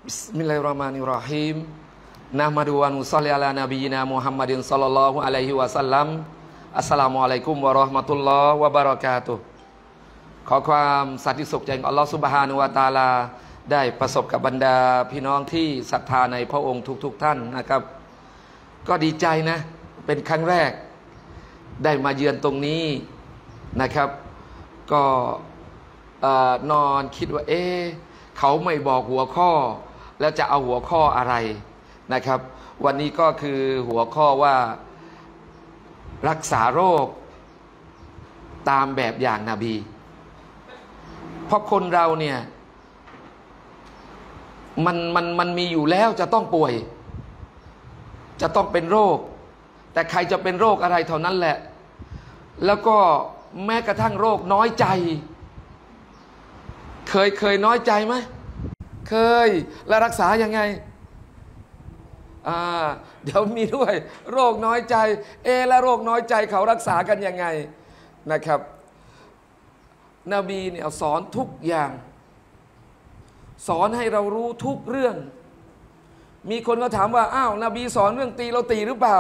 Bismillahirrahmanirrahim. Nahmadu wa nusalli ala nabiyyina Muhammadin sallallahu alaihi wasallam. Assalamualaikum warahmatullahi wabarakatuh.ขอความสันติสุขจากอัลลอฮฺซุบฮานะฮูวะตะอาลาได้ประสบกับบรรดาพี่น้องที่ศรัทธาในพระองค์ทุกท่านนะครับก็ดีใจนะเป็นครั้งแรกได้มาเยือนตรงนี้นะครับก็นอนคิดว่าเขาไม่บอกหัวข้อแล้วจะเอาหัวข้ออะไรนะครับวันนี้ก็คือหัวข้อว่ารักษาโรคตามแบบอย่างนบีเพราะคนเราเนี่ยมันมีอยู่แล้วจะต้องป่วยจะต้องเป็นโรคแต่ใครจะเป็นโรคอะไรเท่านั้นแหละแล้วก็แม้กระทั่งโรคน้อยใจเคยน้อยใจไหมเคยแล้วรักษายังไงเดี๋ยวมีด้วยโรคน้อยใจแล้วโรคน้อยใจเขารักษากันยังไงนะครับนบีเนี่ยสอนทุกอย่างสอนให้เรารู้ทุกเรื่องมีคนก็ถามว่าอ้าวนบีสอนเรื่องตีเราตีหรือเปล่า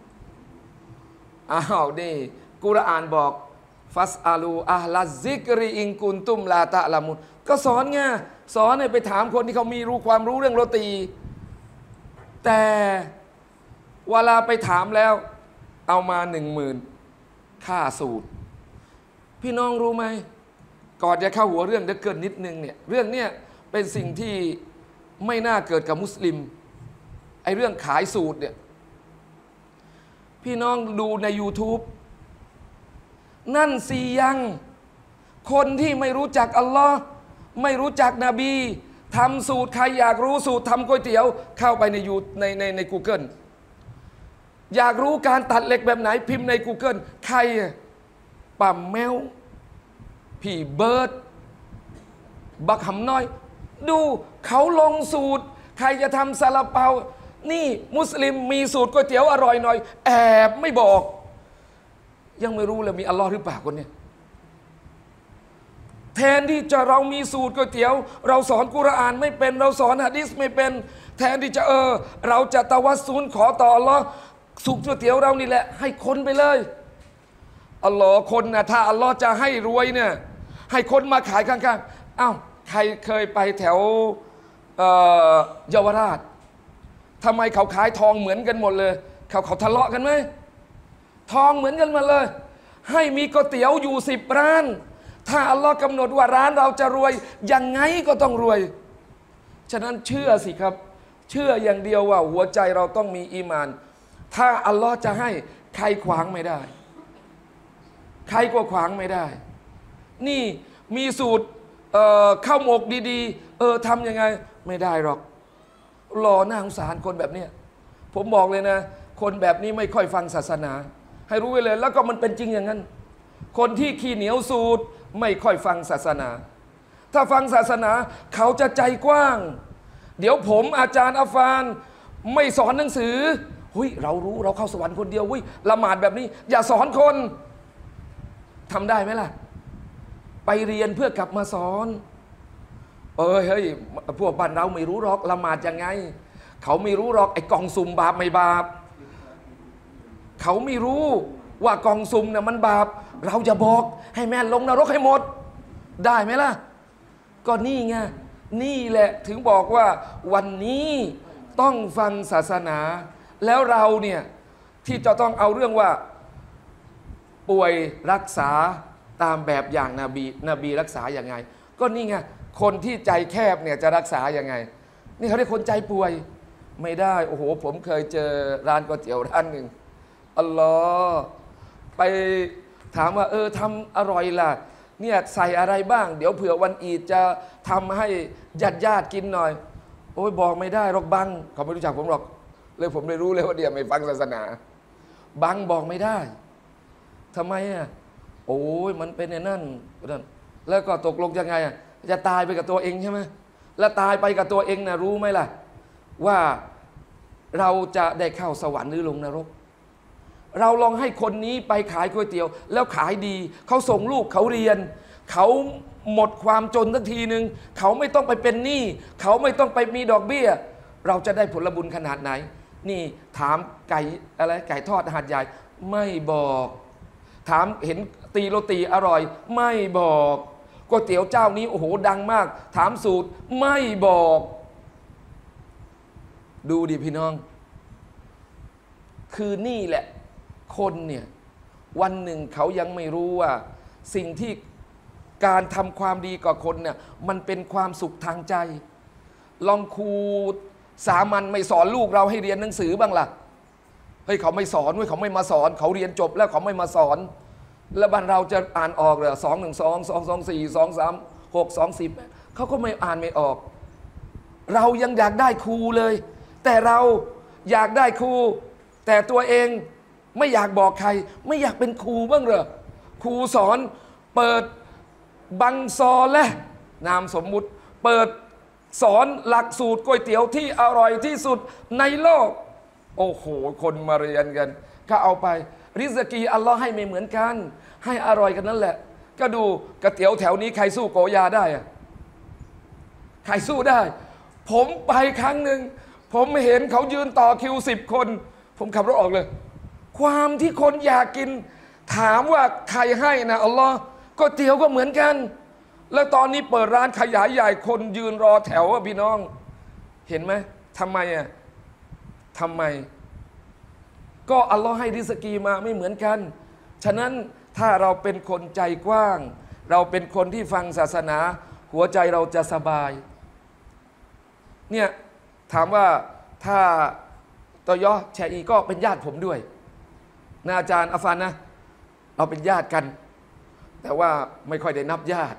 นี่กุรอานบอกฟัสอาลูอัลลซิกริอิงกุนตุมลาตะละมุนก็สอนไงสอนให้ไปถามคนที่เขามีความรู้เรื่องโรตีแต่เวลาไปถามแล้วเอามา10,000ค่าสูตรพี่น้องรู้ไหมก่อนจะเข้าหัวเรื่องเดี๋ยวเกินนิดนึงเนี่ยเรื่องเนี้ยเป็นสิ่งที่ไม่น่าเกิดกับมุสลิมไอ้เรื่องขายสูตรเนี่ยพี่น้องดูใน YouTube นั่นสิยังคนที่ไม่รู้จักอัลลอฮ์ไม่รู้จักนบีทำสูตรใครอยากรู้สูตรทำก๋วยเตี๋ยวเข้าไปใน Google อยากรู้การตัดเหล็กแบบไหนพิมพ์ใน Google ใครปั๊มแมวพี่เบิร์ดบักหำน้อยดูเขาลงสูตรใครจะทำซาลาเปานี่มุสลิมมีสูตรก๋วยเตี๋ยวอร่อยหน่อยแอบไม่บอกยังไม่รู้เลยมีอัลลอฮ์หรือเปล่าคนนี้แทนที่จะเรามีสูตรก๋วยเตี๋ยวเราสอนกุรอานไม่เป็นเราสอนหะดีษไม่เป็นแทนที่จะเราจะตะวัสซุลขอต่ออัลลอฮ์สูตรก๋วยเตี๋ยวเรานี่แหละให้คนไปเลยอัลลอฮ์คนนะถ้าอัลลอฮ์จะให้รวยเนี่ยให้คนมาขายข้างๆอ้าวใครเคยไปแถวเยาวราชทำไมเขาขายทองเหมือนกันหมดเลยเขาทะเลาะกันไหมทองเหมือนกันมาเลยให้มีก๋วยเตี๋ยวอยู่10 ร้านถ้าอัลลอฮ์กำหนดว่าร้านเราจะรวยยังไงก็ต้องรวยฉะนั้นเชื่อสิครับเชื่ออย่างเดียวว่าหัวใจเราต้องมีอีมานถ้าอัลลอฮ์จะให้ใครขวางไม่ได้ใครก็ขวางไม่ได้นี่มีสูตรข้าวหมกดีๆทำยังไงไม่ได้หรอกรอหน้าสงสารคนแบบนี้ผมบอกเลยนะคนแบบนี้ไม่ค่อยฟังศาสนาให้รู้ไว้เลยแล้วก็มันเป็นจริงอย่างนั้นคนที่ขี้เหนียวสูตรไม่ค่อยฟังศาสนาถ้าฟังศาสนาเขาจะใจกว้างเดี๋ยวผมอาจารย์อัฟฟานไม่สอนหนังสือเรารู้เราเข้าสวรรค์คนเดียวละหมาดแบบนี้อย่าสอนคนทำได้ไหมล่ะไปเรียนเพื่อกลับมาสอนเฮ้ยพวกบ้านเราไม่รู้หรอกละหมาดยังไงเขาไม่รู้หรอกไอ้กองซุ่มบาปไม่บาปเขาไม่รู้ว่ากองซุ่มเนี่ยมันบาปเราจะบอกให้แม่ลงนรกให้หมดได้ไหมล่ะก็นี่ไงนี่แหละถึงบอกว่าวันนี้ต้องฟังศาสนาแล้วเราเนี่ยที่จะต้องเอาเรื่องว่าป่วยรักษาตามแบบอย่างนบีรักษาอย่างไงก็นี่ไงคนที่ใจแคบเนี่ยจะรักษาอย่างไงนี่เขาเรียกคนใจป่วยไม่ได้โอ้โหผมเคยเจอร้านก๋วยเตี๋ยวร้านหนึ่งอัลลอฮ์ไปถามว่าทำอร่อยล่ะเนี่ยใส่อะไรบ้างเดี๋ยวเผื่อวันอีดจะทำให้ญาติกินหน่อยโอ้ยบอกไม่ได้หรอกบังเขาไม่รู้จักผมหรอกเลยผมเลยรู้เลยว่าเดี๋ยวไม่ฟังศาสนาบังบอกไม่ได้ทำไมโอ้ยมันเป็นอย่างนั้นแล้วก็ตกลงยังไงจะตายไปกับตัวเองใช่ไหมแล้วตายไปกับตัวเองนะรู้ไหมล่ะว่าเราจะได้เข้าสวรรค์หรือลงนรกเราลองให้คนนี้ไปขายก๋วยเตี๋ยวแล้วขายดีเขาส่งลูกเขาเรียนเขาหมดความจนสักทีหนึ่งเขาไม่ต้องไปเป็นหนี้เขาไม่ต้องไปมีดอกเบี้ยเราจะได้ผลบุญขนาดไหนนี่ถามไก่อะไรไก่ทอดหาดใหญ่ไม่บอกถามเห็นตีโรตีอร่อยไม่บอกก๋วยเตี๋ยวเจ้านี้โอ้โหดังมากถามสูตรไม่บอกดูดิพี่น้องคือนี่แหละคนเนี่ยวันหนึ่งเขายังไม่รู้ว่าสิ่งที่การทำความดีกับคนเนี่ยมันเป็นความสุขทางใจลองครูสามัญไม่สอนลูกเราให้เรียนหนังสือบ้างล่ะเฮ้ยเขาไม่สอนเว้ยเขาไม่มาสอนเขาเรียนจบแล้วเขาไม่มาสอนแล้วบ้านเราจะอ่านออกเหรอ212 224 236 210เขาก็ไม่อ่านไม่ออกเรายังอยากได้ครูเลยแต่เราอยากได้ครูแต่ตัวเองไม่อยากบอกใครไม่อยากเป็นครูบ้างเหรอครูสอนเปิดบังซอและนามสมมุติเปิดสอนหลักสูตรก๋วยเตี๋ยวที่อร่อยที่สุดในโลกโอ้โหคนมาเรียนกันก็เอาไปริสกีอัลลอฮ์ให้ไม่เหมือนกันให้อร่อยกันนั่นแหละก็ดูก๋วยเตี๋ยวแถวนี้ใครสู้โกยาได้อะใครสู้ได้ผมไปครั้งหนึ่งผมเห็นเขายืนต่อคิว10 คนผมขับรถออกเลยความที่คนอยากกินถามว่าใครให้นะอัลลอฮ์ก๋วยเตี๋ยวก็เหมือนกันแล้วตอนนี้เปิดร้านขยายใหญ่คนยืนรอแถวอะพี่น้องเห็นไหมทำไมอะทำไมก็อัลลอฮ์ให้ริสกีมาไม่เหมือนกันฉะนั้นถ้าเราเป็นคนใจกว้างเราเป็นคนที่ฟังศาสนาหัวใจเราจะสบายเนี่ยถามว่าถ้าตอยอแชอีก็เป็นญาติผมด้วยนะอาจารย์อัฟฟานนะเราเป็นญาติกันแต่ว่าไม่ค่อยได้นับญาติ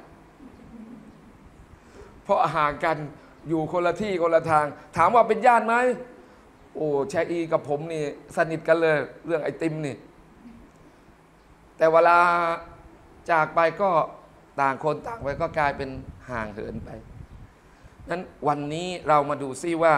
เพราะห่างกันอยู่คนละที่คนละทางถามว่าเป็นญาติไหมโอ้แชอีกับผมนี่สนิทกันเลยเรื่องไอติมนี่แต่เวลาจากไปก็ต่างคนต่างไปก็กลายเป็นห่างเหินไปนั้นวันนี้เรามาดูซิว่า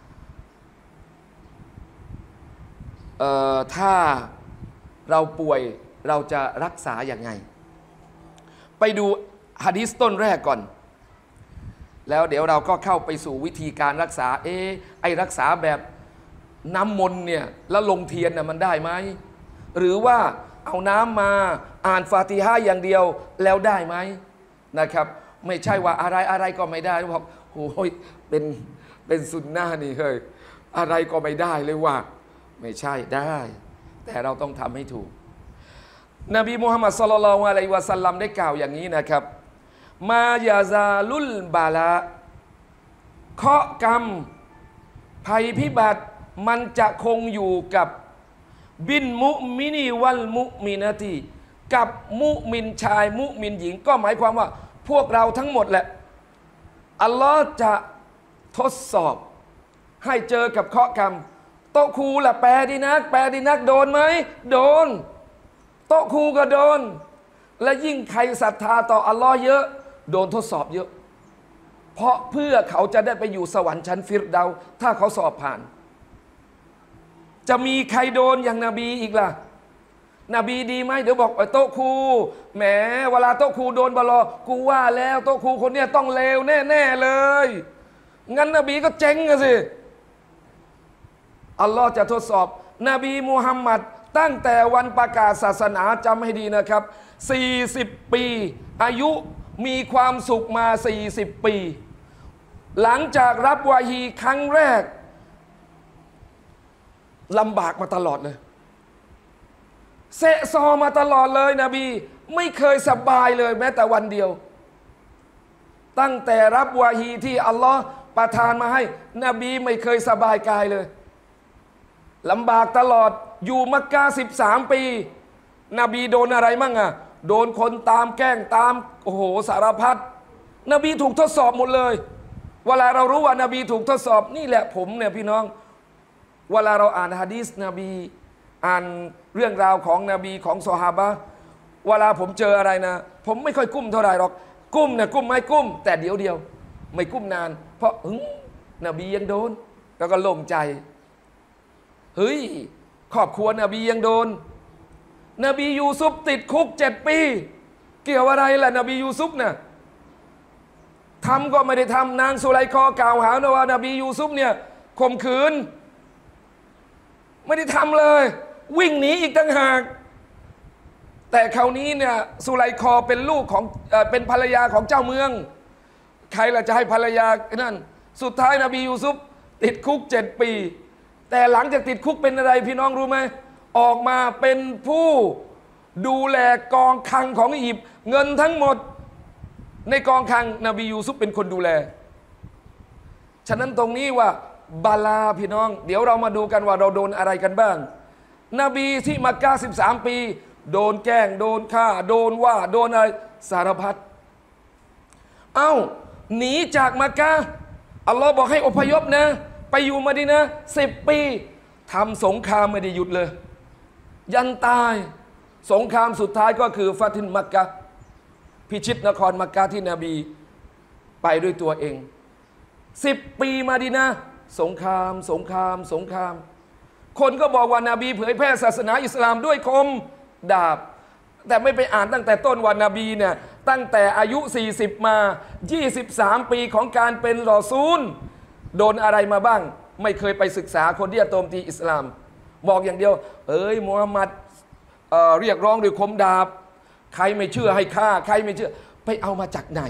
ถ้าเราป่วยเราจะรักษาอย่างไงไปดูหะดีษต้นแรกก่อนแล้วเดี๋ยวเราก็เข้าไปสู่วิธีการรักษาไอ้รักษาแบบน้ำมนต์เนี่ยแล้วลงเทียนน่ะมันได้ไหมหรือว่าเอาน้ำมาอ่านฟาติฮะห์อย่างเดียวแล้วได้ไหมนะครับไม่ใช่ว่าอะไรก็ไม่ได้บอกโอ้ยเป็นสุนนะนี่เฮ้ยอะไรก็ไม่ได้เลยว่าไม่ใช่ได้แต่เราต้องทำให้ถูกนบีมุฮัมมัดศ็อลลัลลอฮุอะลัยฮิวะซัลลัมได้กล่าวอย่างนี้นะครับมายาซาลุลบาละเคราะห์กรรมภัยพิบัติมันจะคงอยู่กับบินมุมินีวัลมุมินาตีกับมุมินชายมุมินหญิงก็หมายความว่าพวกเราทั้งหมดแหละอัลลอฮ์จะทดสอบให้เจอกับเคราะห์กรรมโต๊ะครูล่ะแปลดีนักโดนไหมโดนโต๊ะครูก็โดนและยิ่งใครศรัทธาต่ออัลลอฮ์เยอะโดนทดสอบเยอะเพราะเพื่อเขาจะได้ไปอยู่สวรรค์ชั้นฟิรเดาถ้าเขาสอบผ่านจะมีใครโดนอย่างนบีอีกล่ะนบีดีไหมเดี๋ยวบอกโต๊ะครูแหมเวลาโต๊ะครูโดนบลอกูว่าแล้วโต๊ะครูคนเนี้ยต้องเลวแน่ๆเลยงั้นนบีก็เจ๊งอะสิอัลลอฮ์จะทดสอบนบีมุฮัมมัดตั้งแต่วันประกาศศาสนาจำให้ดีนะครับ40 ปีอายุมีความสุขมา40 ปีหลังจากรับวาฮีครั้งแรกลำบากมาตลอดเลยเสะซอมาตลอดเลยนบีไม่เคยสบายเลยแม้แต่วันเดียวตั้งแต่รับวาฮีที่อัลลอฮ์ประทานมาให้นบีไม่เคยสบายกายเลยลำบากตลอดอยู่มักกะ13 ปีนบีโดนอะไรมั่งอะโดนคนตามแกล้งตามโอ้โหสารพัดนบีถูกทดสอบหมดเลยเวลาเรารู้ว่านบีถูกทดสอบนี่แหละผมเนี่ยพี่น้องเวลาเราอ่านหะดีษนบีอ่านเรื่องราวของนบีของซอฮาบะห์เวลาผมเจออะไรนะผมไม่ค่อยกุ้มเท่าไหร่หรอกกุ้มเนี่ยกุ้มไม่กุ้มแต่เดียวไม่กุ้มนานเพราะนบียังโดนแล้วก็โล่งใจเฮ้ยครอบครัวนบียังโดนนบียูซุฟติดคุก7 ปีเกี่ยวอะไรล่ะนบียูซุฟน่ะทำก็ไม่ได้ทำนางสุไลคอกล่าวหาว่านบียูซุฟเนี่ยข่มขืนไม่ได้ทำเลยวิ่งหนีอีกต่างหากแต่คราวนี้เนี่ยสุไลคอเป็นลูกของเป็นภรรยาของเจ้าเมืองใครล่ะจะให้ภรรยานั่นสุดท้ายนบียูซุฟติดคุก7 ปีแต่หลังจากติดคุกเป็นอะไรพี่น้องรู้ไหมออกมาเป็นผู้ดูแลกองคลังของอียิปต์เงินทั้งหมดในกองคลังนบียูซุฟเป็นคนดูแลฉะนั้นตรงนี้ว่าบาลาพี่น้องเดี๋ยวเรามาดูกันว่าเราโดนอะไรกันบ้างนบีที่มักกะฮ์13 ปีโดนแกล้งโดนฆ่าโดนว่าโดนอะไรสารพัดหนีจากมักกะฮ์อัลลอฮ์บอกให้อพยพนะไปอยู่มะดีนะห์10 ปีทำสงครามไม่ได้หยุดเลยยันตายสงครามสุดท้ายก็คือฟาตินมักกะฮ์พิชิตนครมักกะฮ์ที่นบีไปด้วยตัวเอง10 ปีมะดีนะห์สงครามคนก็บอกว่านาบีเผยแพร่ศาสนาอิสลามด้วยคมดาบแต่ไม่ไปอ่านตั้งแต่ต้นวันนบีเนี่ยตั้งแต่อายุ40มา23 ปีของการเป็นรอซูลโดนอะไรมาบ้างไม่เคยไปศึกษาคนที่จะโจมตีอิสลามบอกอย่างเดียวมูฮัมหมัดเรียกร้องด้วยคมดาบใครไม่เชื่อให้ฆ่าใครไม่เชื่อไปเอามาจากไหน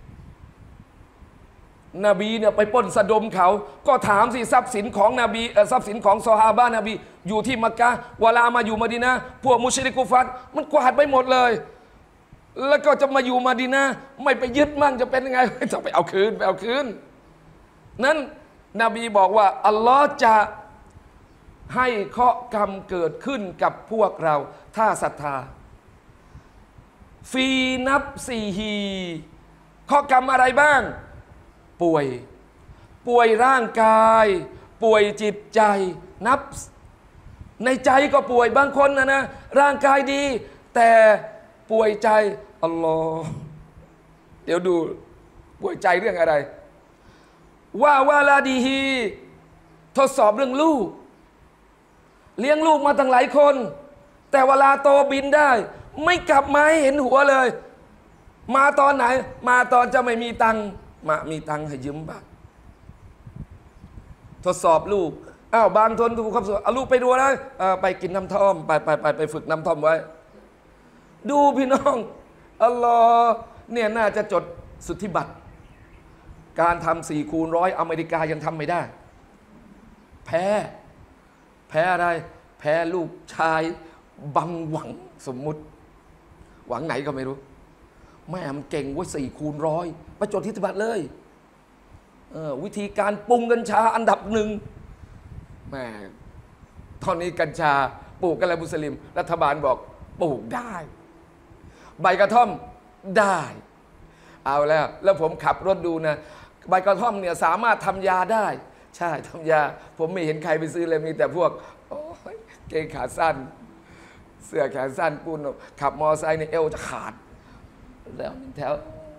นบีเนี่ยไปปล้นสะดมเขาก็ถามสิทรัพย์สินของนบีทรัพย์สินของซอฮาบะห์นบีอยู่ที่มักกะฮ์เวลามาอยู่มะดีนะห์พวกมุชริกกุฟัรมันกวาดไปหมดเลยแล้วก็จะมาอยู่มะดีนะห์ไม่ไปยึดมั่งจะเป็นยังไงจะไปเอาคืนนั้นนบีบอกว่าอัลลอฮ์จะให้เคราะห์กรรมเกิดขึ้นกับพวกเราถ้าศรัทธาฟีนับซีฮีเคราะห์กรรมอะไรบ้างป่วยร่างกายป่วยจิตใจนับในใจก็ป่วยบางคนนะร่างกายดีแต่ป่วยใจอัลลอฮ์เดี๋ยวดูป่วยใจเรื่องอะไรวาลาดีฮีทดสอบเรื่องลูกเลี้ยงลูกมาตั้งหลายคนแต่เวลาโตบินได้ไม่กลับมาให้เห็นหัวเลยมาตอนไหนมาตอนจะไม่มีตังค์มีตังค์ให้ยืมบ้างทดสอบลูกบางทนถูกคำสอนเอาลูกไปดูนะไปกินน้ำท่อมไปฝึกน้ำท่อมไว้ดูพี่น้องอัลลอฮ์เนี่ยน่าจะจดสุทธิบัตรการทำ4x100อเมริกายังทำไม่ได้แพ้อะไรแพ้ลูกชายบังหวังสมมุติหวังไหนก็ไม่รู้แม่มันเก่งว่า4x100ไปจดที่สุทธิบัตรเลยวิธีการปรุงกัญชาอันดับ1แม่ตอนนี้กัญชาปลูกกันแล้วมุสลิมรัฐบาลบอกปลูกได้ใบกระท่อมได้เอาแล้วผมขับรถดูนะใบกระท่อมเนี่ยสามารถทำยาได้ใช่ทำยาผมไม่เห็นใครไปซื้อเลยมีแต่พวกเกงขาสั้นเสื้อแขนสั้นปูนขับมอไซค์ในเอวจะขาดแล้วแถว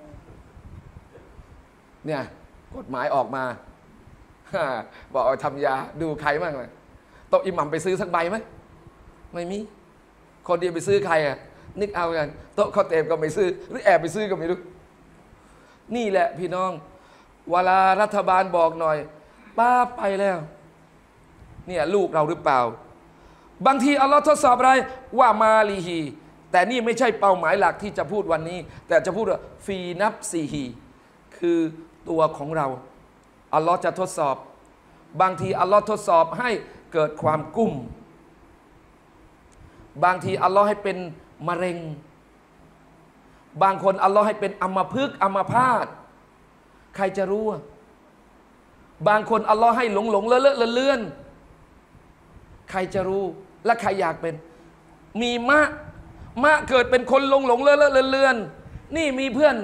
เนี่ยกฎหมายออกมาบอกเอาทำยาดูใครบ้างเลยโต๊ะอิหมัมไปซื้อสักใบไหมไม่มีคนเดียวไปซื้อใครนึกเอากันโต๊ะเขาเต็มก็ไม่ซื้อหรือแอบไปซื้อก็ไม่รู้นี่แหละพี่น้องเวลารัฐบาลบอกหน่อยป้าไปแล้วเนี่ยลูกเราหรือเปล่าบางทีอัลลอฮ์ทดสอบอะไรว่ามาลีฮีแต่นี่ไม่ใช่เป้าหมายหลักที่จะพูดวันนี้แต่จะพูดว่าฟีนับซีฮีคือตัวของเราอัลลอฮ์จะทดสอบบางทีอัลลอฮ์ทดสอบให้เกิดความกุ้มบางทีอัลลอฮ์ให้เป็นมะเร็งบางคนอัลลอฮ์ให้เป็นอัมพฤกษ์อัมพาตใครจะรู้บางคนอัลลอฮ์ให้หลงเลอะเลื่อนใครจะรู้และใครอยากเป็นมีมะเกิดเป็นคนหลงเลอะเลื่อนนี่มีเพื่อน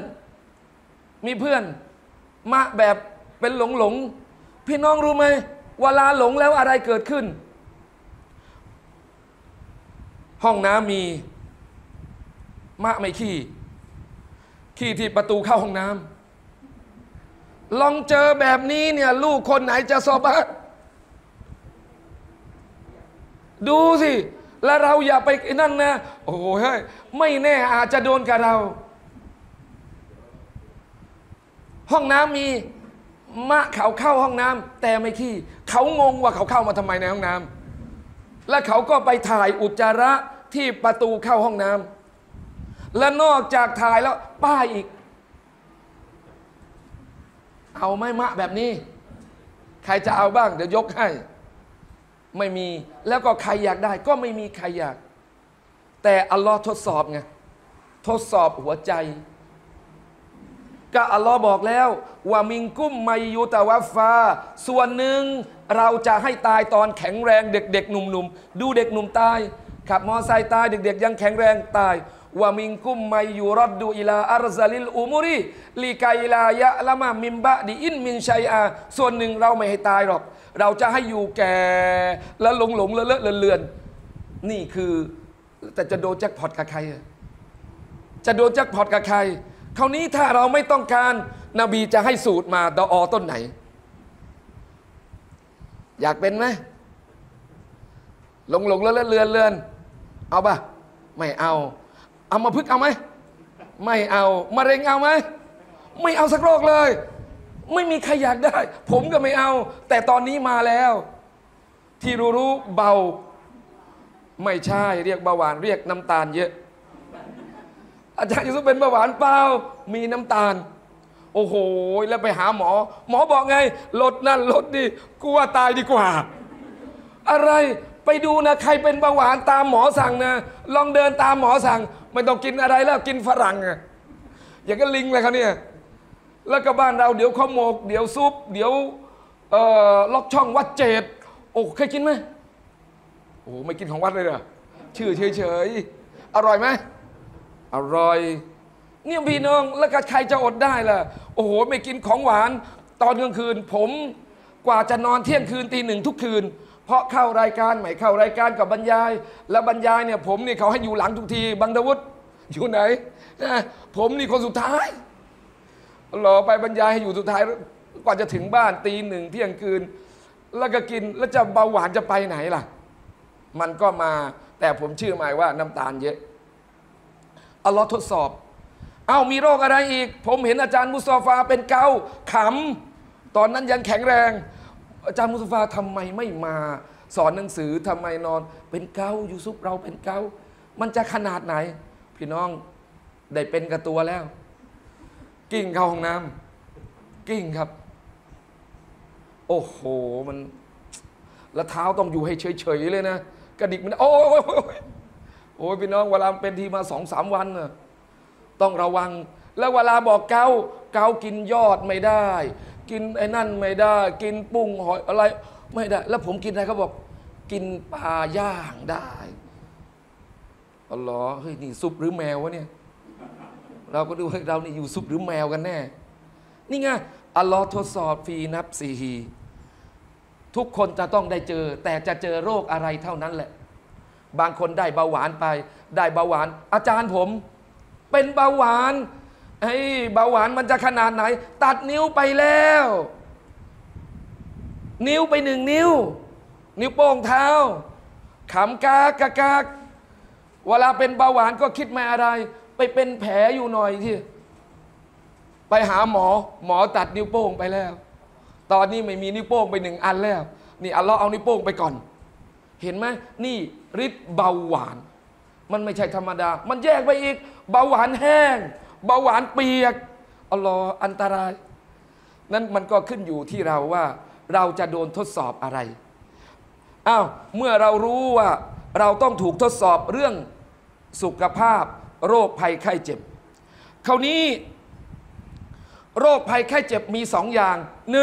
มะแบบเป็นหลงพี่น้องรู้ไหมเวลาหลงแล้วอะไรเกิดขึ้นห้องน้ำมีมะไม่ขี้ที่ประตูเข้าห้องน้ำลองเจอแบบนี้เนี่ยลูกคนไหนจะสอบะดูสิแล้วเราอย่าไปนั่นนะโอ้โหไม่แน่อาจจะโดนกับเราห้องน้ำมีมะเขาเข้าห้องน้ำแต่ไม่ขี้เขางงว่าเขาเข้ามาทำไมในห้องน้ำและเขาก็ไปถ่ายอุจจาระที่ประตูเข้าห้องน้ำและนอกจากถ่ายแล้วป้ายอีกเอาไหมมะแบบนี้ใครจะเอาบ้างเดี๋ยวยกให้ไม่มีแล้วก็ใครอยากได้ก็ไม่มีใครอยากแต่อัลลอฮ์ทดสอบไงทดสอบหัวใจก็อัลลอฮ์บอกแล้วว่ามิงกุ้มไมยูตะวัฟฟาส่วนหนึ่งเราจะให้ตายตอนแข็งแรงเด็กๆหนุ่มๆดูเด็กหนุ่มตายขับมอไซค์ตายเด็กๆยังแข็งแรงตายว่ามิงกุมไมยูรัดดูอิลาอัรซาลิลอุมุริลีกาอิลายะละมามิมบะดีอินมินชัยอาส่วนหนึ่งเราไม่ให้ตายหรอกเราจะให้อยู่แก่และหลงเลอะเลือนนี่คือแต่จะโดนแจ็คพอตกับใครจะโดนแจ็คพอตกับใครคราวนี้ถ้าเราไม่ต้องการนบีจะให้สูตรมาดอต้นไหนอยากเป็นไหมหลงเลอะเลือนเอาป่ะไม่เอามาพึกเอาไหมไม่เอามะเร็งเอาไหมไม่เอาสักโรคเลยไม่มีใครอยากได้ผมก็ไม่เอาแต่ตอนนี้มาแล้วที่รู้เบาไม่ใช่เรียกเบาหวานเรียกน้ำตาลเยอะอาจารย์ยูซุฟเป็นเบาหวานเปล่ามีน้ำตาลโอ้โหแล้วไปหาหมอบอกไงลดนั่นลดนี่กูว่าตายดีกว่าอะไรไปดูนะใครเป็นเบาหวานตามหมอสั่งนะลองเดินตามหมอสั่งไม่ต้องกินอะไรแล้วกินฝรั่งอะอย่างก็ลิงเลยเขาเนี่ยแล้วก็บ้านเราเดี๋ยวข้าวหมกเดี๋ยวซุปเดี๋ยวล็อกช่องวัดเจดโอ้เคยกินไหมโอ้ไม่กินของวัดเลยเหรอชื่อเฉยอร่อยไหมอร่อยเนี่ยพี่น้องแล้วก็ใครจะอดได้ล่ะโอ้โหไม่กินของหวานตอนกลางคืนผมกว่าจะนอนเที่ยงคืนตีหนึ่งทุกคืนเพราะเข้ารายการไม่เข้ารายการกับบรรยายแล้วบรรยายเนี่ยผมนี่เขาให้อยู่หลังทุกทีบังดาวุฒอยู่ไหนนะผมนี่คนสุดท้ายรอไปบรรยายให้อยู่สุดท้ายกว่าจะถึงบ้านตีหนึ่งเที่ยงคืนแล้วก็กินแล้วจะเบาหวานจะไปไหนล่ะมันก็มาแต่ผมเชื่อหมายว่าน้ำตาลเยอะอัลลอฮ์ทดสอบมีโรคอะไรอีกผมเห็นอาจารย์มุสตอฟาเป็นเกาขำตอนนั้นยังแข็งแรงอาจารย์มุสตอฟาทำไมไม่มาสอนหนังสือทำไมนอนเป็นเกายูซุปเราเป็นเกามันจะขนาดไหนพี่น้องได้เป็นกับตัวแล้วกิ้งเข้าห้องน้ำกิ้งครับโอ้โหมันแล้วเท้าต้องอยู่ให้เฉยๆเลยนะกระดิกมันโอ้ยพี่น้องเวลาเป็นทีมา2-3 วันน่ะต้องระวังแล้วเวลาบอกเกากินยอดไม่ได้กินไอ้นั่นไม่ได้กินปุ้งหอยอะไรไม่ได้แล้วผมกินอะไรเขาบอกกินปลาย่างได้อ๋อเหรอเฮ้ยนี่ซุปหรือแมววะเนี่ยเราก็ดูให้เรานี่อยู่ซุปหรือแมวกันแน่นี่ไงอัลลอฮ์ทดสอบฟีนับซีฮีทุกคนจะต้องได้เจอแต่จะเจอโรคอะไรเท่านั้นแหละบางคนได้เบาหวานไปได้เบาหวานอาจารย์ผมเป็นเบาหวานเบาหวานมันจะขนาดไหนตัดนิ้วไปแล้วนิ้วไป1 นิ้วนิ้วโป้งเท้าขำกากเวลาเป็นเบาหวานก็คิดไม่อะไรไปเป็นแผลอยู่หน่อยที่ไปหาหมอตัดนิ้วโป้งไปแล้วตอนนี้ไม่มีนิ้วโป้งไป1 อันแล้วนี่อัลลอฮ์เอานิ้วโป้งไปก่อนเห็นไหมนี่ฤทธิ์เบาหวานมันไม่ใช่ธรรมดามันแยกไปอีกเบาหวานแห้งเบาหวานเปียกอัลลอฮ์อันตรายนั้นมันก็ขึ้นอยู่ที่เราว่าเราจะโดนทดสอบอะไรเมื่อเรารู้ว่าเราต้องถูกทดสอบเรื่องสุขภาพโรคภัยไข้เจ็บคราวนี้โรคภัยไข้เจ็บมี2 อย่าง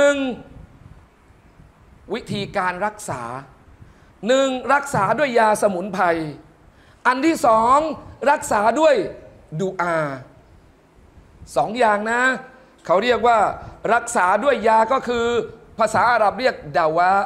1วิธีการรักษารักษาด้วยยาสมุนไพรอันที่2รักษาด้วยดุอา2 อย่างนะเขาเรียกว่ารักษาด้วยยาก็คือภาษาอาหรับเรียกดาวะ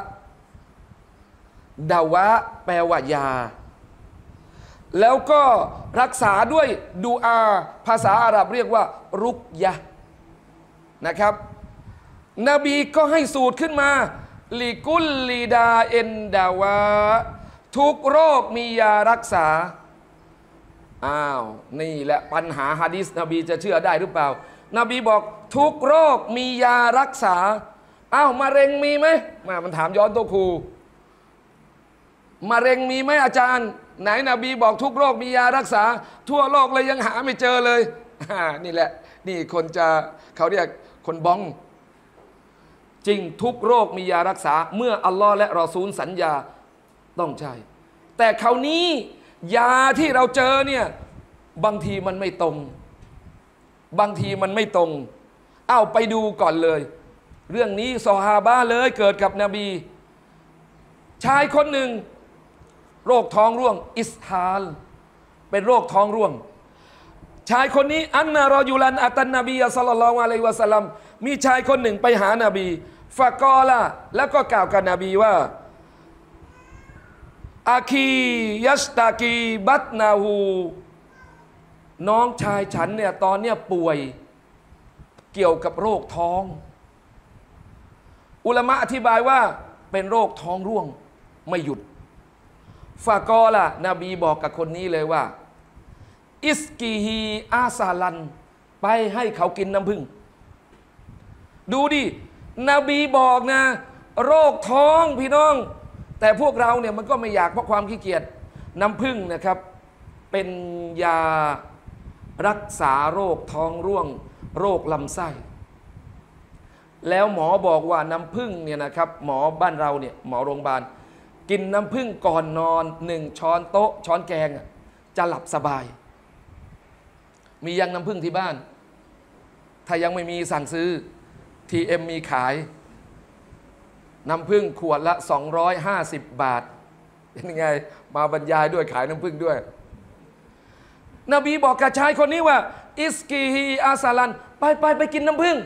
แปลว่ายาแล้วก็รักษาด้วยดุอาภาษาอาหรับเรียกว่ารุกยะนะครับนบีก็ให้สูตรขึ้นมาลิกุลลีดาเอ็นดาวะทุกโรคมียารักษานี่แหละปัญหาหะดีษนบีจะเชื่อได้หรือเปล่านบีบอกทุกโรคมียารักษาอ้าวมะเร็งมีไหมมันถามย้อนตัวครูมะเร็งมีไหมอาจารย์ไหนนบีบอกทุกโรคมียารักษาทั่วโลกเลยยังหาไม่เจอเลยนี่แหละนี่คนจะเขาเรียกคนบ้องจริงทุกโรคมียารักษาเมื่ออัลลอฮ์และรอซูลสัญญาต้องใช่แต่คราวนี้ยาที่เราเจอเนี่ยบางทีมันไม่ตรงบางทีมันไม่ตรงไปดูก่อนเลยเรื่องนี้ซอฮาบะห์เลยเกิดกับนบีชายคนหนึ่งโรคท้องร่วงอิสฮาลเป็นโรคท้องร่วงชายคนนี้อันนารอยูลันอัตันนบีศ็อลลัลลอฮุอะลัยฮิวะซัลลัมมีชายคนหนึ่งไปหานบีฟะกอละแล้วก็กล่าวกับนบีว่าอาคียัสตากีบัตนาหูน้องชายฉันเนี่ยตอนเนี้ยป่วยเกี่ยวกับโรคท้องอุลามะอธิบายว่าเป็นโรคท้องร่วงไม่หยุดฟะกอละนบีบอกกับคนนี้เลยว่าอิสกีฮีอาซาลันไปให้เขากินน้ำผึ้งดูดินบีบอกนะโรคท้องพี่น้องแต่พวกเราเนี่ยมันก็ไม่อยากเพราะความขี้เกียจน้ำผึ้งนะครับเป็นยารักษาโรคท้องร่วงโรคลำไส้แล้วหมอบอกว่าน้ำผึ้งเนี่ยนะครับหมอบ้านเราเนี่ยหมอโรงพยาบาลกินน้ำผึ้งก่อนนอน1 ช้อนโต๊ะช้อนแกงจะหลับสบายมียังน้ำผึ้งที่บ้านถ้ายังไม่มีสั่งซื้อ TM มีขายน้ำผึ้งขวดละ250 บาทเป็นยังไงมาบรรยายด้วยขายน้ำผึ้งด้วยนบีบอกกับชายคนนี้ว่าอิสกีฮีอาซาลันไปกินน้ำผึ้ง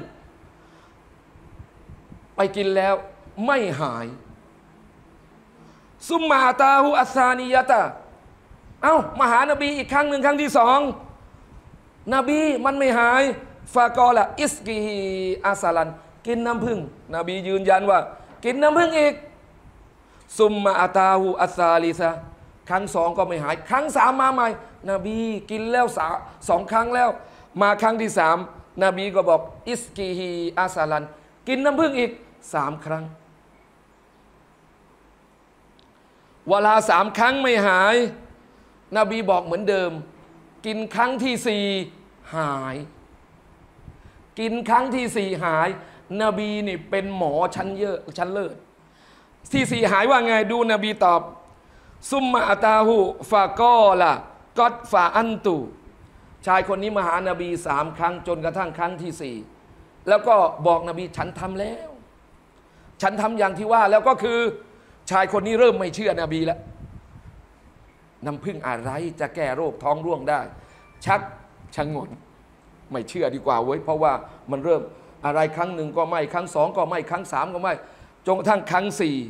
ไปกินแล้วไม่หายซุมมาตาหูอัซานียะตะมาหานบีอีกครั้งหนึ่งครั้งที่2นบีมันไม่หายฟากอละอิสกีฮีอาซาลันกินน้ำผึ้งนบียืนยันว่ากินน้ำผึ้งอีกซุมมาตาหูอัซาลิซะครั้ง2ก็ไม่หายครั้ง3มาใหม่นบีกินแล้ว2 ครั้งแล้วมาครั้งที่3นบีก็บอกอิสกีฮีอาซาลันกินน้ำผึ้งอีก3 ครั้งเวลา3 ครั้งไม่หายนบีบอกเหมือนเดิมกินครั้งที่4หายกินครั้งที่4หายนบีนี่เป็นหมอชั้นเลิศที่4หายว่าไงดูนบีตอบซุมมาอัตาหูฟากอละกัดฟาอันตุชายคนนี้มาหานบี3 ครั้งจนกระทั่งครั้งที่4แล้วก็บอกนบีฉันทำแล้วฉันทำอย่างที่ว่าแล้วก็คือชายคนนี้เริ่มไม่เชื่อนบีแล้วน้ำผึ้งอะไรจะแก้โรคท้องร่วงได้ชักชะงนไม่เชื่อดีกว่าเว้ยเพราะว่ามันเริ่มอะไรครั้ง1ก็ไม่ครั้ง2ก็ไม่ครั้ง3ก็ไม่จนกระทั่งครั้ง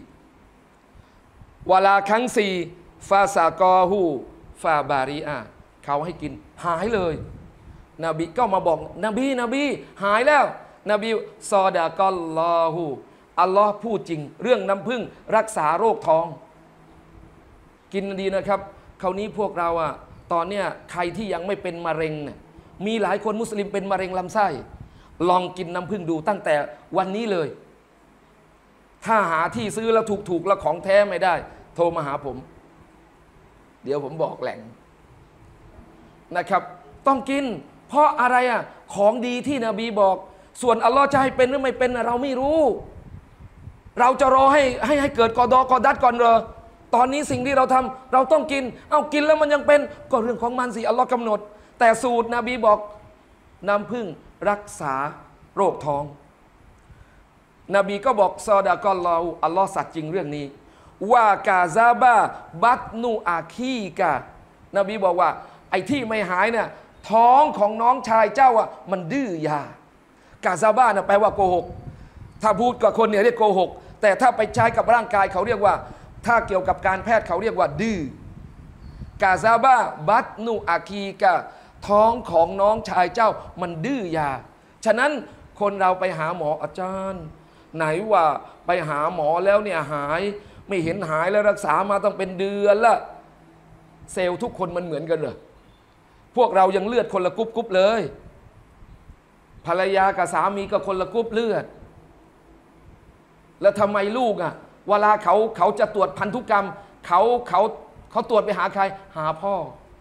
4เวลาครั้ง4ฟาซากอฮูฟาบาริอาเขาให้กินหายเลยนบีก็มาบอกนบีหายแล้วนบีซอดะกัลลอฮูอัลลอฮ์พูดจริงเรื่องน้ำผึ้งรักษาโรคท้องกินดีนะครับคราวนี้พวกเราตอนเนี้ยใครที่ยังไม่เป็นมะเร็งเนี่ยมีหลายคนมุสลิมเป็นมะเร็งลำไส้ลองกินน้ำผึ้งดูตั้งแต่วันนี้เลยถ้าหาที่ซื้อแล้วถูกแล้วของแท้ไม่ได้โทรมาหาผมเดี๋ยวผมบอกแหล่งนะครับต้องกินเพราะอะไรของดีที่นบีบอกส่วนอัลลอฮ์จะให้เป็นหรือไม่เป็นเราไม่รู้เราจะรอให้เกิดกอดอกอดัดก่อนเหรอตอนนี้สิ่งที่เราทำเราต้องกินกินแล้วมันยังเป็นก็เรื่องของมันสิอัลลอฮ์กำหนดแต่สูตรนบีบอกน้ำผึ้งรักษาโรคท้องนบีก็บอกซอดะกอลลอฮุอัลลอฮ์สัตย์จริงเรื่องนี้ว่ากาซาบะบัตนูอาคีกะนบีบอกว่าไอ้ที่ไม่หายเนี่ยท้องของน้องชายเจ้ามันดื้อยากาซาบะแปลว่าโกหกถ้าพูดกับคนเนี่ยเรียกโกหกแต่ถ้าไปใช้กับร่างกายเขาเรียกว่าถ้าเกี่ยวกับการแพทย์เขาเรียกว่าดื้อกาซาบะบัตนูอาคีกะท้องของน้องชายเจ้ามันดื้อยาฉะนั้นคนเราไปหาหมออาจารย์ไหนว่าไปหาหมอแล้วเนี่ยหายไม่เห็นหายแล้วรักษามาต้องเป็นเดือนละเซลล์ทุกคนมันเหมือนกันเหรอพวกเรายังเลือดคนละกุ๊บเลยภรรยากับสามีก็คนละกรุ๊ปเลือดแล้วทำไมลูกเวลาเขาจะตรวจพันธุกรรมเขาตรวจไปหาใครหาพ่อ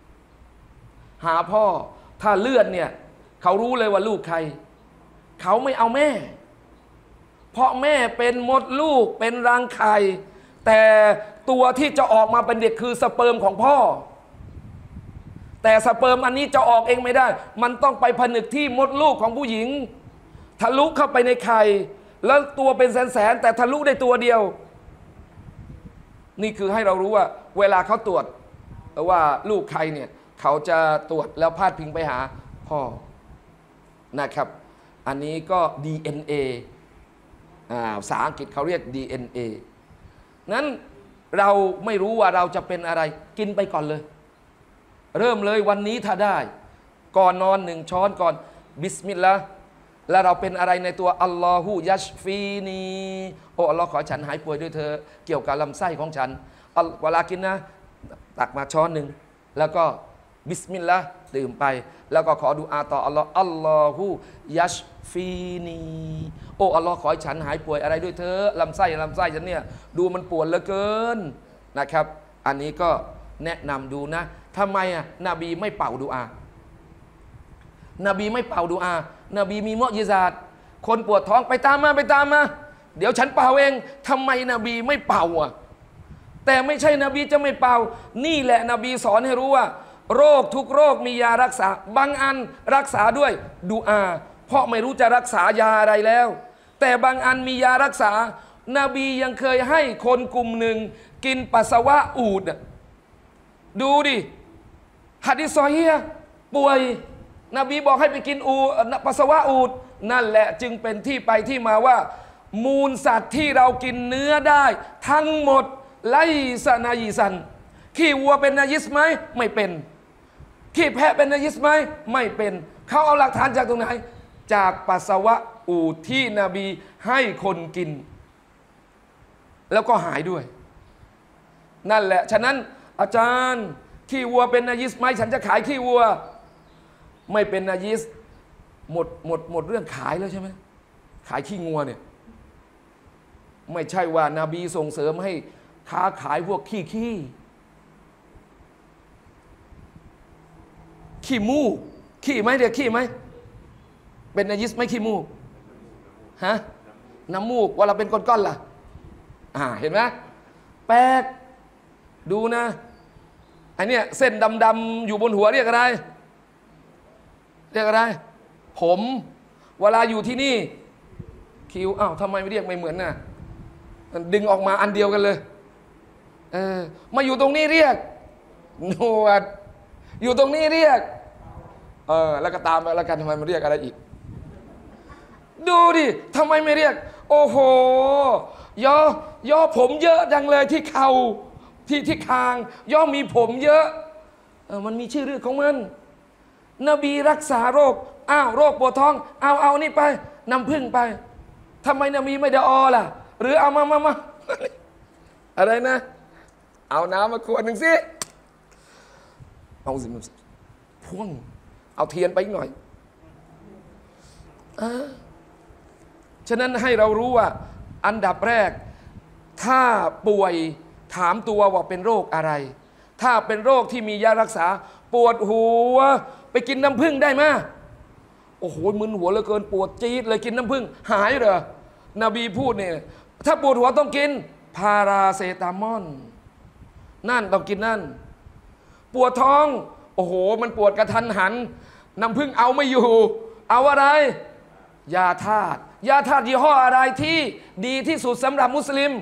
ถ้าเลือดเนี่ยเขารู้เลยว่าลูกใครเขาไม่เอาแม่เพราะแม่เป็นมดลูกเป็นรังไข่แต่ตัวที่จะออกมาเป็นเด็กคือสเปิร์มของพ่อแต่สเปิร์มอันนี้จะออกเองไม่ได้มันต้องไปผนึกที่มดลูกของผู้หญิงทะลุเข้าไปในไข่แล้วตัวเป็นแสนแต่ทะลุได้ตัวเดียวนี่คือให้เรารู้ว่าเวลาเขาตรวจว่าลูกใครเนี่ยเขาจะตรวจแล้วพาดพิงไปหาพ่อนะครับอันนี้ก็ DNA ภาษาอังกฤษเขาเรียก DNA นั้นเราไม่รู้ว่าเราจะเป็นอะไรกินไปก่อนเลยเริ่มเลยวันนี้ถ้าได้ก่อนนอน1 ช้อนก่อนบิสมิลลาห์แล้วเราเป็นอะไรในตัวอัลลอฮฺยัชฟีนีโอ้อัลลอฮ์ขอฉันหายป่วยด้วยเธอเกี่ยวกับลำไส้ของฉันเวลากินนะตักมาช้อนหนึ่งแล้วก็บิสมิลลาห์ดื่มไปแล้วก็ขอดุอาต่ออัลลอฮ์อัลลอฮฺยัชฟีนีโอ้อัลลอฮ์ขอฉันหายป่วยอะไรด้วยเธอลำไส้ฉันเนี่ยดูมันปวดเหลือเกินนะครับอันนี้ก็แนะนำดูนะทำไมนบีไม่เป่าดุอานบีไม่เป่าดุอานบีมีมุอ์ญิซาตคนปวดท้องไปตามมาเดี๋ยวฉันเป่าเองทำไมนบีไม่เป่าแต่ไม่ใช่นบีจะไม่เป่านี่แหละนบีสอนให้รู้ว่าโรคทุกโรคมียารักษาบางอันรักษาด้วยดุอาเพราะไม่รู้จะรักษายาอะไรแล้วแต่บางอันมียารักษานบียังเคยให้คนกลุ่มหนึ่งกินปัสสาวะอูฐดูดิหะดีษซอฮีฮ์ป่วยนบีบอกให้ไปกินปัสสาวะอูฐนั่นแหละจึงเป็นที่ไปที่มาว่ามูลสัตว์ที่เรากินเนื้อได้ทั้งหมดไลซะนายิซันขี้วัวเป็นนายิสไหมไม่เป็นขี้แพะเป็นนายิสไหมไม่เป็นเขาเอาหลักฐานจากตรงไหนจากปัสสาวะอูฐที่นบีให้คนกินแล้วก็หายด้วยนั่นแหละฉะนั้นอาจารย์ขี้วัวเป็นนายิสไหมฉันจะขายขี้วัวไม่เป็นนายิสหมดเรื่องขายแล้วใช่ไหมขายขี้งัวเนี่ยไม่ใช่ว่านาบีส่งเสริมให้ค้าขายพวกขี้มูกขี้ไหมเดี๋ยวขี้ไหมเป็นนายิสไหมขี้มูกฮะน้ำมูกว่าเราเป็นก้อนๆล่ะเห็นไหมแปลกดูนะอันเนี้ยเส้นดำๆอยู่บนหัวเรียกอะไรผมเวลาอยู่ที่นี่คิ้วทำไมไม่เรียกไม่เหมือนน่ะดึงออกมาอันเดียวกันเลยมาอยู่ตรงนี้เรียกหนวดอยู่ตรงนี้เรียกแล้วก็ตามไปแล้วกันทำไมมันเรียกอะไรอีกดูดิทำไมไม่เรียกโอ้โหย่อผมเยอะจังเลยที่เข่าที่คางย่อมีผมเยอะมันมีชื่อเรื่องของมันนบีรักษาโรคโรคปวดท้องเอานี่ไปน้ำผึ้งไปทำไมนบีไม่ได้ล่ะหรือเอามาอะไรนะเอาน้ำมาขวดหนึ่งสิเอาสิพ่วงเอาเทียนไปอีกหน่อยฉะนั้นให้เรารู้ว่าอันดับแรกถ้าป่วยถามตัวว่าเป็นโรคอะไรถ้าเป็นโรคที่มียารักษาปวดหัวไปกินน้ำผึ้งได้ไหมโอ้โหมึนหัวเหลือเกินปวดจี๊ดเลยกินน้ำผึ้งหายเหรอนบีพูดเนี่ยถ้าปวดหัวต้องกินพาราเซตามอลนั่นต้องกินนั่นปวดท้องโอ้โหมันปวดกระทันหันน้ำผึ้งเอาไม่อยู่เอาอะไรยาธาตุยี่ห้ออะไรที่ดีที่สุดสำหรับมุสลิม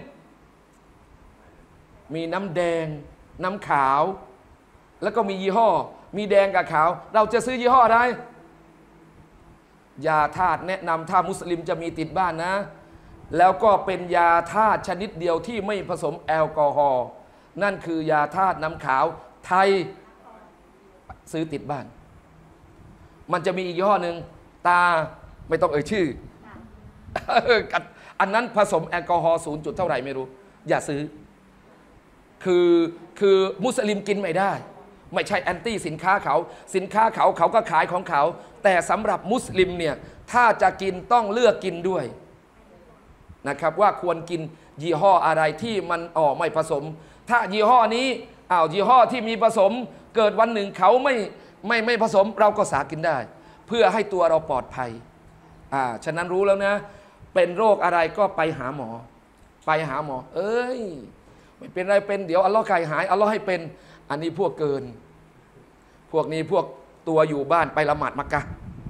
มีน้ำแดงน้ำขาวแล้วก็มียี่ห้อมีแดงกับขาวเราจะซื้อยี่ห้ออะไรยาธาตุแนะนำถ้ามุสลิมจะมีติดบ้านนะแล้วก็เป็นยาธาตุชนิดเดียวที่ไม่ผสมแอลกอฮอล์นั่นคือยาธาตุน้ำขาวไทยซื้อติดบ้านมันจะมีอีกยี่ห้อหนึ่งตาไม่ต้องชื่ออันนั้นผสมแอลกอฮอล์0จุดเท่าไหร่ไม่รู้อย่าซื้อคือมุสลิมกินไม่ได้ไม่ใช่แอนตี้สินค้าเขาก็ขายของเขาแต่สำหรับมุสลิมเนี่ยถ้าจะกินต้องเลือกกินด้วยนะครับว่าควรกินยี่ห้ออะไรที่มันไม่ผสมถ้ายี่ห้อนี้ยี่ห้อที่มีผสมเกิดวันหนึ่งเขาไม่ผสมเราก็สากินได้เพื่อให้ตัวเราปลอดภัยฉะนั้นรู้แล้วนะเป็นโรคอะไรก็ไปหาหมอเอ้ยไม่เป็นไรเป็นเดี๋ยวอัลลอฮ์ใครหายอัลลอฮ์ให้เป็นอันนี้พวกเกินพวกนี้พวกตัวอยู่บ้านไปละหมาดมักกะ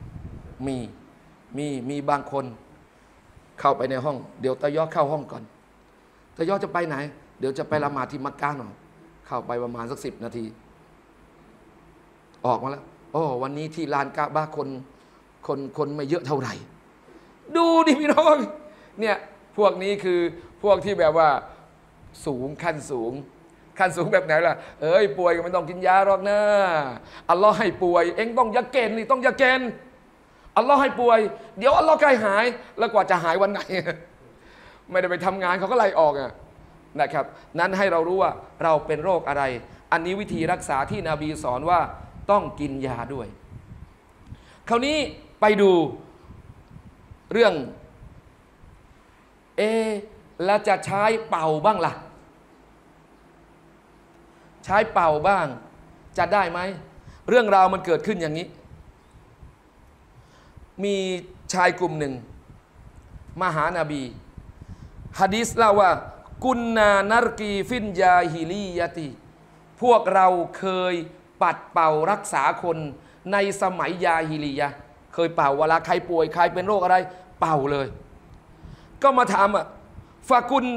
มีบางคนเข้าไปในห้องเดี๋ยวตะยอเข้าห้องก่อนตะยอจะไปไหนเดี๋ยวจะไปละหมาดที่มักกะหน่อยเข้าไปประมาณสัก10 นาทีออกมาแล้ววันนี้ที่ลานกะบะคนไม่เยอะเท่าไหร่ดูดิพี่น้องเนี่ยพวกนี้คือพวกที่แบบว่าสูงขั้นสูงแบบไหนล่ะป่วยก็ไม่ต้องกินยาหรอกนะอัลลอฮ์ให้ป่วยเองต้องยาเกณฑ์นี่ต้องยาเกณฑ์อัลลอฮ์ให้ป่วยเดี๋ยวอัลลอฮ์ใกล้หายแล้วกว่าจะหายวันไหนไม่ได้ไปทำงานเขาก็ไล่ออกนะครับนั้นให้เรารู้ว่าเราเป็นโรคอะไรอันนี้วิธีรักษาที่นบีสอนว่าต้องกินยาด้วยคราวนี้ไปดูเรื่องแล้วจะใช้เป่าบ้างล่ะใช้เป่าบ้างจะได้ไหมเรื่องราวมันเกิดขึ้นอย่างนี้มีชายกลุ่มหนึ่งมาหานาบีหะดีษเล่าว่ากุนนานารกีฟินยาฮิลียะติพวกเราเคยปัดเป่ารักษาคนในสมัยยาฮิลียะเคยเป่าเวลาใครป่วยใครเป็นโรคอะไรเป่าเลยก็มาถามฟากุ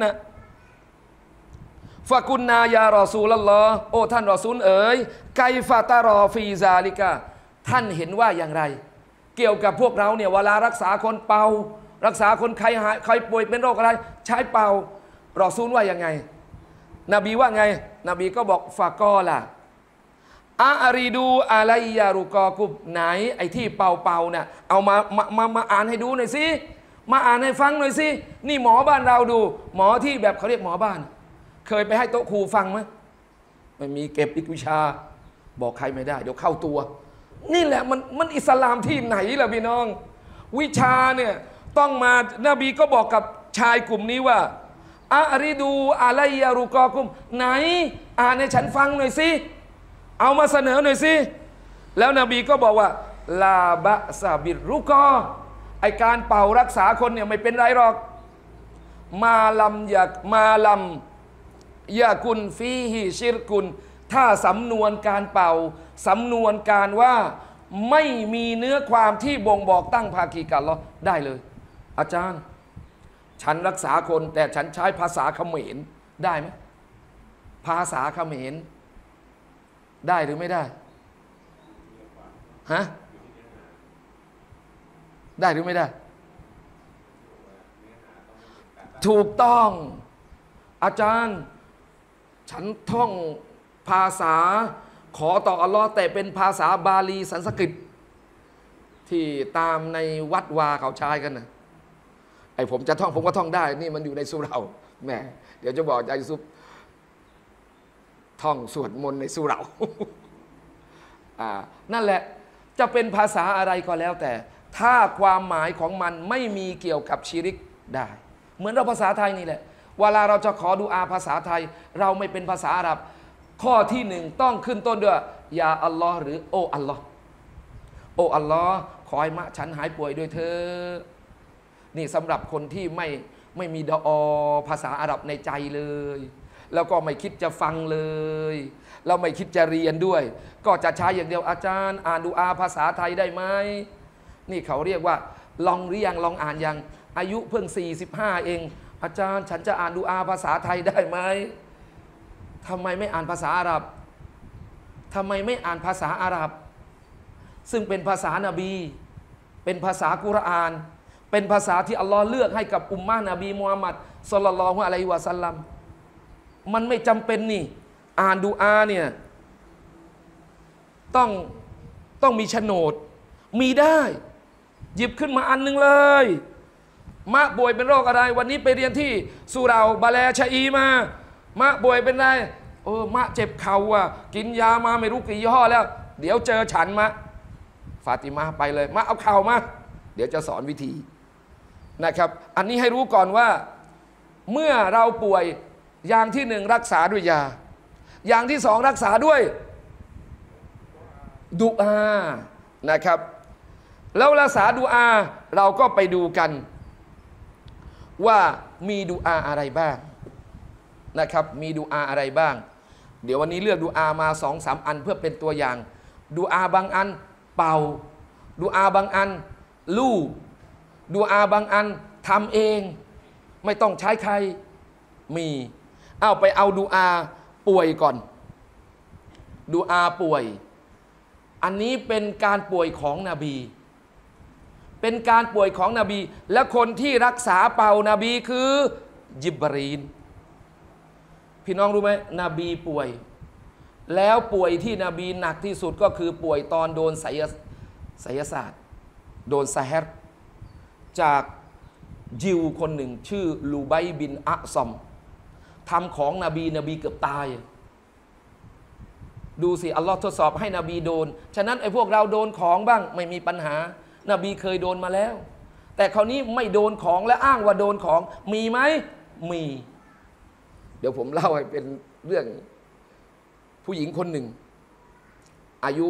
นนายารอซูลลอฮ์โอ้ท่านรอซูลเอ๋ยไกฟาตารอฟีซาลิกะท่านเห็นว่าอย่างไรเกี่ยวกับพวกเราเนี่ยเวลารักษาคนเป่ารักษาคนใครหายใครป่วยเป็นโรคอะไรใช้เป่ารอซูลว่ายังไงนบีว่าไงนบีก็บอกฟากอละอารีดูอะไรยารุกอกุบไหนไอ้ที่เป่าเนี่ยเอามาอ่านให้ดูหน่อยสิมาอ่านให้ฟังหน่อยสินี่หมอบ้านเราดูหมอที่แบบเขาเรียกหมอบ้านเคยไปให้โต๊ะครูฟังไหมไม่มีเก็บอีกวิชาบอกใครไม่ได้เดี๋ยวเข้าตัวนี่แหละมันอิสลามที่ไหนล่ะพี่น้องวิชาเนี่ยต้องมานบีก็บอกกับชายกลุ่มนี้ว่าอาริดูอะไรยารุกอกุมไหนอ่านให้ฉันฟังหน่อยสิเอามาเสนอหน่อยสิแล้วนบีก็บอกว่าลาบะซาบิรุกอไอการเป่ารักษาคนเนี่ยไม่เป็นไรหรอกมาลำยากุนฟีฮิชิรกุนถ้าสำนวนการเป่าสำนวนการว่าไม่มีเนื้อความที่บ่งบอกตั้งภาคีกันหรอได้เลยอาจารย์ฉันรักษาคนแต่ฉันใช้ภาษาเขมรได้ไหมภาษาเขมรได้หรือไม่ได้ฮะได้หรือไม่ได้ถูกต้องอาจารย์ฉันท่องภาษาขอต่ออัลลอฮ์แต่เป็นภาษาบาลีสันสกฤตที่ตามในวัดวาเขาใช้กันนะไอผมจะท่องผมก็ท่องได้นี่มันอยู่ในสุเราแหมเดี๋ยวจะบอกอาจารย์ยูซุปท่องสวดมนต์ในสุเรานั่นแหละจะเป็นภาษาอะไรก็แล้วแต่ถ้าความหมายของมันไม่มีเกี่ยวกับชิริกได้เหมือนเราภาษาไทยนี่แหละเวลาเราจะขอดุอาภาษาไทยเราไม่เป็นภาษาอาหรับข้อที่หนึ่งต้องขึ้นต้นด้วยยาอัลลอฮ์หรือโออัลลอฮ์โออัลลอฮ์ขอให้มะฉันหายป่วยด้วยเธอนี่สำหรับคนที่ไม่มีดอภาษาอาหรับในใจเลยแล้วก็ไม่คิดจะฟังเลยแล้วไม่คิดจะเรียนด้วยก็จะใช้อย่างเดียวอาจารย์อ่านดุอาภาษาไทยได้ไหมนี่เขาเรียกว่าลองเรียงลองอ่านยังอายุเพิ่ง45เองอาจารย์ฉันจะอ่านดุอาภาษาไทยได้ไหมทำไมไม่อ่านภาษาอาหรับทำไมไม่อ่านภาษาอาหรับซึ่งเป็นภาษานบีเป็นภาษากุรอานเป็นภาษาที่อัลลอฮ์เลือกให้กับอุมมะนบีมุฮัมมัดศ็อลลัลลอฮุอะลัยฮิวะซัลลัมมันไม่จำเป็นนี่อ่านดุอาเนี่ยต้องมีโฉนดมีได้หยิบขึ้นมาอันนึงเลยมะป่วยเป็นโรคอะไรวันนี้ไปเรียนที่สุเราบาแลชะอีมามะป่วยเป็นไรมะเจ็บเข่ากินยามาไม่รู้กี่ยี่ห้อแล้วเดี๋ยวเจอฉันมะฟาติมาไปเลยมาเอาเข่ามาเดี๋ยวจะสอนวิธีนะครับอันนี้ให้รู้ก่อนว่าเมื่อเราป่วยอย่างที่หนึ่งรักษาด้วยยาอย่างที่สองรักษาด้วยดุอานะครับแล้วรักษาดุอาเราก็ไปดูกันว่ามีดุอาอะไรบ้างนะครับมีดุอาอะไรบ้างเดี๋ยววันนี้เลือกดุอามา2-3 อันเพื่อเป็นตัวอย่างดุอาบางอันเป่าดุอาบางอันลูบดุอาบางอันทำเองไม่ต้องใช้ใครมีไปเอาดุอาป่วยก่อนดุอาป่วยอันนี้เป็นการป่วยของนบีเป็นการป่วยของนบีและคนที่รักษาเป่านบีคือยิบรีลพี่น้องรู้ไหมนบีป่วยแล้วป่วยที่นบีหนักที่สุดก็คือป่วยตอนโดนไสยศาสตร์โดนซาเฮรจากยิวคนหนึ่งชื่อลูไบบินอะซอมทำของนบีเกือบตายดูสิอัลลอฮ์ทดสอบให้นบีโดนฉะนั้นไอ้พวกเราโดนของบ้างไม่มีปัญหานบีเคยโดนมาแล้วแต่คราวนี้ไม่โดนของและอ้างว่าโดนของมีไหมมีเดี๋ยวผมเล่าให้เป็นเรื่องผู้หญิงคนหนึ่งอายุ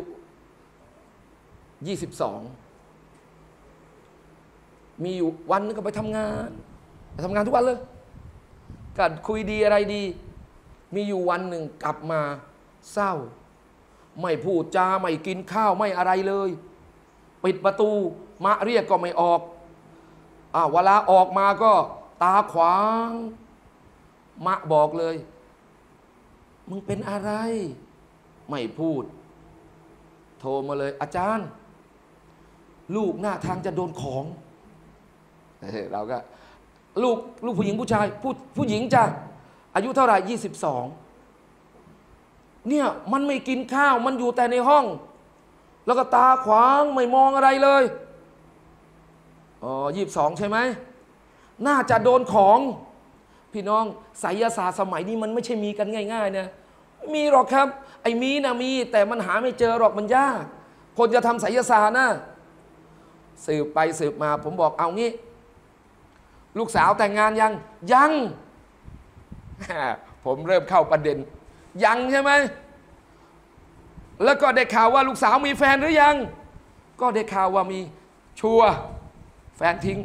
22มีอยู่วันนึงก็ไปทำงานทุกวันเลยก็คุยดีอะไรดีมีอยู่วันหนึ่งกลับมาเศร้าไม่พูดจาไม่กินข้าวไม่อะไรเลยปิดประตูมะเรียกก็ไม่ออกเวลาออกมาก็ตาขวางมะบอกเลยมึงเป็นอะไรไม่พูดโทรมาเลยอาจารย์ลูกหน้าทางจะโดนของเราก็ลูกผู้หญิงผู้ชายผู้หญิงจ้ะอายุเท่าไหร่22เนี่ยมันไม่กินข้าวมันอยู่แต่ในห้องแล้วก็ตาขวางไม่มองอะไรเลย22ใช่ไหมน่าจะโดนของพี่น้องไสยศาสตร์สมัยนี้มันไม่ใช่มีกันง่ายๆนะมีหรอกครับไอ้มีนะมีแต่มันหาไม่เจอหรอกมันยากคนจะทำไสยศาสตร์นะสืบไปสืบมาผมบอกเอางี้ลูกสาวแต่งงานยังผมเริ่มเข้าประเด็นยังใช่ไหมแล้วก็ได้ข่าวว่าลูกสาวมีแฟนหรือยังก็ได้ข่าวว่ามีชัวร์แฟนทิ้ง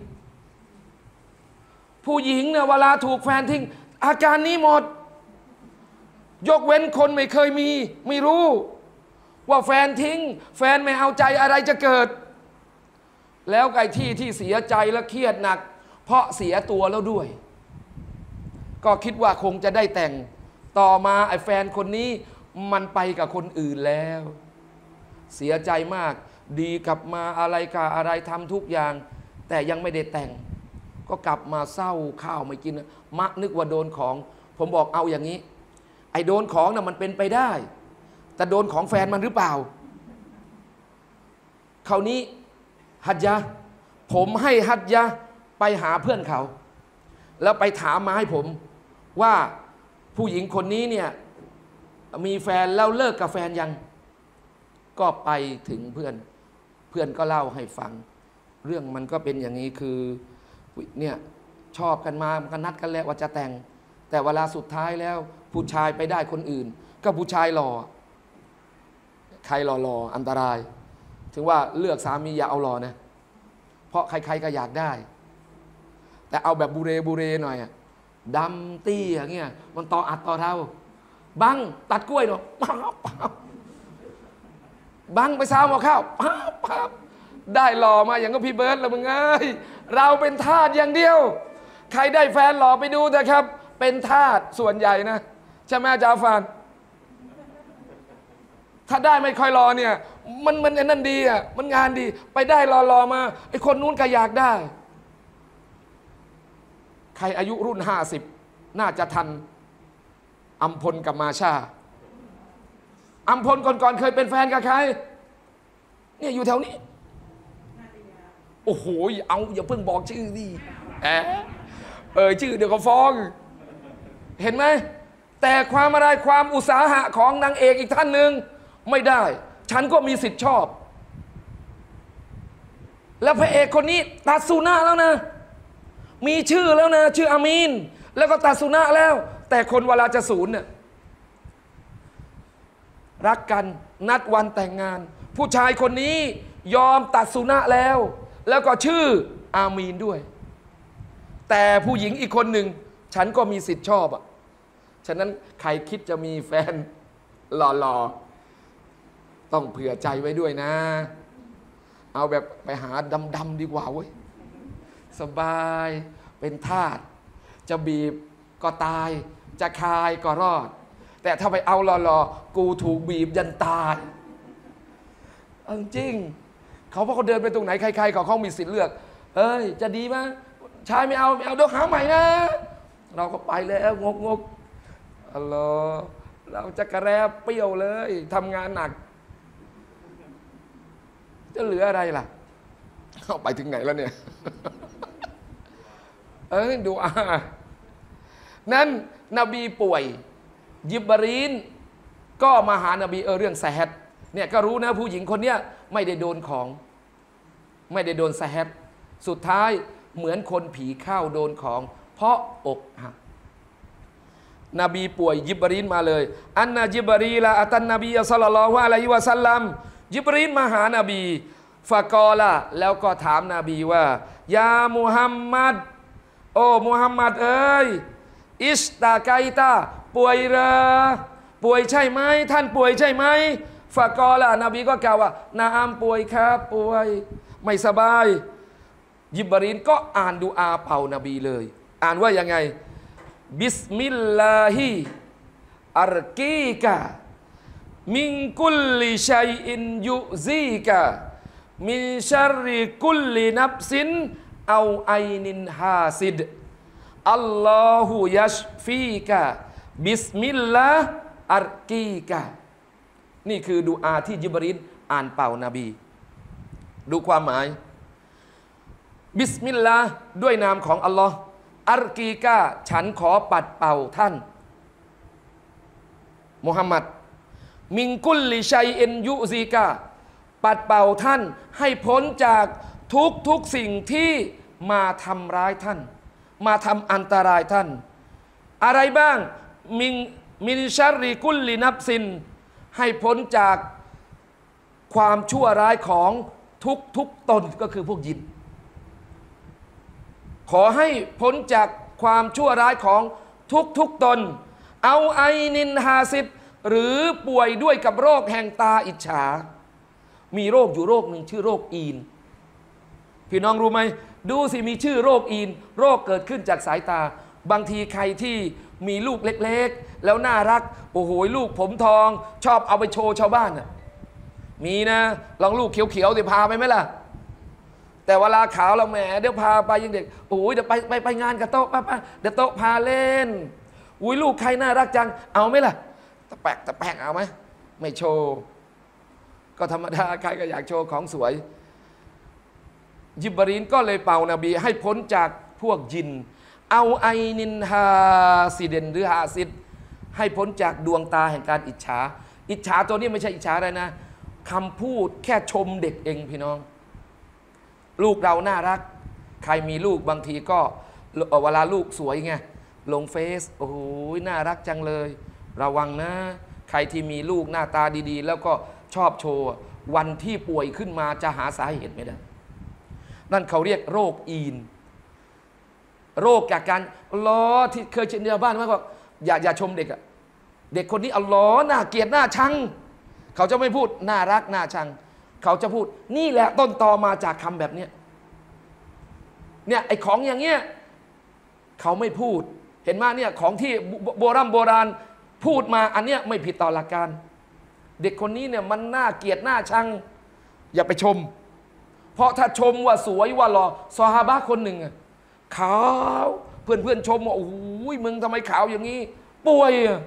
ผู้หญิงเนี่ยเวลาถูกแฟนทิ้งอาการนี้หมดยกเว้นคนไม่เคยมีไม่รู้ว่าแฟนทิ้งแฟนไม่เอาใจอะไรจะเกิดแล้วไอ้ที่เสียใจและเครียดหนักเพราะเสียตัวแล้วด้วยก็คิดว่าคงจะได้แต่งต่อมาไอ้แฟนคนนี้มันไปกับคนอื่นแล้วเสียใจมากดีกลับมาอะไรกับอะไรทำทุกอย่างแต่ยังไม่ได้แต่งก็กลับมาเศร้าข้าวไม่กินมะนึกว่าโดนของผมบอกเอาอย่างนี้ไอ้โดนของน่ะมันเป็นไปได้แต่โดนของแฟนมันหรือเปล่าคราวนี้ฮัจญะผมให้ฮัจญะไปหาเพื่อนเขาแล้วไปถามมาให้ผมว่าผู้หญิงคนนี้เนี่ยมีแฟนแล้วเลิกกับแฟนยังก็ไปถึงเพื่อนก็เล่าให้ฟังเรื่องมันก็เป็นอย่างนี้คือเนี่ยชอบกันมากันนัดกันแล้วว่าจะแต่งแต่เวลาสุดท้ายแล้วผู้ชายไปได้คนอื่นก็ผู้ชายหล่อใครหล่ออันตรายถึงว่าเลือกสามีอย่าเอาหล่อนะเพราะใครๆก็อยากได้แต่เอาแบบบูเรหน่อยดำตี้อย่างเงี้ยมันต่ออัดต่อเท่าบังตัดกล้วยหน่อยบังไปซ้ำเอาข้าวได้หล่อมาอย่างก็พี่เบิร์ดแล้วมึงเอ้ยเราเป็นทาสอย่างเดียวใครได้แฟนหล่อไปดูแต่ครับเป็นทาสส่วนใหญ่นะใช่ไหมอาจารย์ฟานถ้าได้ไม่ค่อยรอเนี่ยมันนั่นดีอ่ะมันงานดีไปได้รอมาไอ้คนนู้นก็อยากได้ใครอายุรุ่น50น่าจะทันอัมพลกับมาชาอัมพลก่อนเคยเป็นแฟนกับใครเนี่ยอยู่แถวนี้โอ้โหอย่าเพิ่งบอกชื่อดิชื่อเดี๋ยวก็ฟ้องเห็นไหมแต่ความอุตสาหะของนางเอกอีกท่านหนึ่งไม่ได้ฉันก็มีสิทธิ์ชอบแล้วพระเอกคนนี้ตัดสุนาแล้วนะมีชื่อแล้วนะชื่ออามีนแล้วก็ตัดสุนาแล้วแต่คนเวลาจะสูญเนี่ยรักกันนัดวันแต่งงานผู้ชายคนนี้ยอมตัดสุนาแล้วก็ชื่ออามีนด้วยแต่ผู้หญิงอีกคนหนึ่งฉันก็มีสิทธิ์ชอบอ่ะฉะนั้นใครคิดจะมีแฟนหล่อๆต้องเผื่อใจไว้ด้วยนะเอาแบบไปหาดำๆดีกว่าเว้ยสบายเป็นทาสจะบีบก็ตายจะคายก็รอดแต่ถ้าไปเอาหล่อๆกูถูกบีบยันตายจริงเขาเพราะเขาเดินไปตรงไหนใครๆเขามีสิทธิ์เลือกเอ้ยจะดีไหมชายไม่เอาเดี๋ยวหาใหม่นะเราก็ไปแล้วงกอัลลอฮ์เราจะกระแรบเปรี้ยวเลยทำงานหนักจะเหลืออะไรล่ะเข้าไปถึงไหนแล้วเนี่ยดูนั้นนบีป่วยยิบรีนก็มาหานบีเรื่องแซฮดเนี่ยก็รู้นะผู้หญิงคนเนี้ยไม่ได้โดนของไม่ได้โดนแซฮดสุดท้ายเหมือนคนผีเข้าโดนของเพราะอกหักนบีป่วยยิบรีนมาเลยอันนะยิบรีละอัตันนบีศ็อลลัลลอฮุอะลัยฮิวะซัลลัมยิบรีนมาหานบีฟะกอละแล้วก็ถามนบีว่ายามุฮัมมัดโอ้มุฮัมมัดเอ้ยอิสตาไกตาป่วยเหรอป่วยใช่ไหมท่านป่วยใช่ไหมฟะกอละนบีก็กล่าวว่านาอัมป่วยครับป่วยไม่สบายยิบรีนก็อ่านดุอาเป่านบีเลยอ่านว่ายังไงบิสมิลลาฮิอัรกีกะมินกุลลิชัยอินยุซีกะมินชัรริกุลลินับซินเอาไอนินฮาซิดอัลลอฮุยัชฟีกะบิสมิลลาห์อัรกีกะนี่คือดุอาที่ยิบรีนอ่านเป่านบีดูความหมายบิสมิลลาห์ด้วยนามของอัลลอฮ์อัรกีกะฉันขอปัดเป่าท่านมุฮัมมัดมิงกุลลิชัยเอ็นยุซีกะปัดเป่าท่านให้พ้นจากทุกสิ่งที่มาทำร้ายท่านมาทำอันตรายท่านอะไรบ้างมินชัรริกุลลินับซินให้พ้นจากความชั่วร้ายของทุกตนก็คือพวกยินขอให้พ้นจากความชั่วร้ายของทุกตนเอาไอนินฮาซิดหรือป่วยด้วยกับโรคแห่งตาอิจฉามีโรคอยู่โรคหนึ่งชื่อโรคอีนพี่น้องรู้ไหมดูสิมีชื่อโรคอีนโรคเกิดขึ้นจากสายตาบางทีใครที่มีลูกเล็กๆแล้วน่ารักโอ้โหลูกผมทองชอบเอาไปโชว์ชาวบ้านน่ะมีนะลองลูกเขียวๆสิพาไปไหมล่ะแต่เวลาขาวเราแหมเดี๋ยวพาไปยังเด็กโอ้ยเดี๋ยวไปงานกับโต๊ะป้าเดี๋ยวโต๊ะพาเล่นอุ้ยลูกใครน่ารักจังเอาไหมล่ะตะแปกเอาไหมไม่โชว์ก็ธรรมดาใครก็อยากโชว์ของสวยยิบรีนก็เลยเป่านบีให้พ้นจากพวกยินเอาไอนินฮาซิเดนหรือฮาซิดให้พ้นจากดวงตาแห่งการอิจฉาอิจฉาตัวนี้ไม่ใช่อิจฉาอะไรนะคำพูดแค่ชมเด็กเองพี่น้องลูกเราน่ารักใครมีลูกบางทีก็เวลาลูกสวยไงลงเฟซโอ้โหน่ารักจังเลยระวังนะใครที่มีลูกหน้าตาดีๆแล้วก็ชอบโชว์วันที่ป่วยขึ้นมาจะหาสาเหตุไม่ได้นั่นเขาเรียกโรคอีนโรคจากการล้อที่เคยเชิญชาวบ้านว่าอย่าชมเด็กอะเด็กคนนี้อัลลอฮ์น่าเกลียดน่าชังเขาจะไม่พูดน่ารักน่าชังเขาจะพูดนี่แหละต้นตอมาจากคำแบบเนี้ยเนี่ยไอ้ของอย่างเงี้ยเขาไม่พูดเห็นไหมเนี่ยของที่โบราณพูดมาอันเนี้ยไม่ผิดต่อหลักการเด็กคนนี้เนี่ยมันน่าเกลียดน่าชังอย่าไปชมเพราะถ้าชมว่าสวยว่าหล่อซอฮาบะห์คนหนึ่งขาวเพื่อนชมว่าโอ้ยมึงทำไมขาวอย่างนี้ป่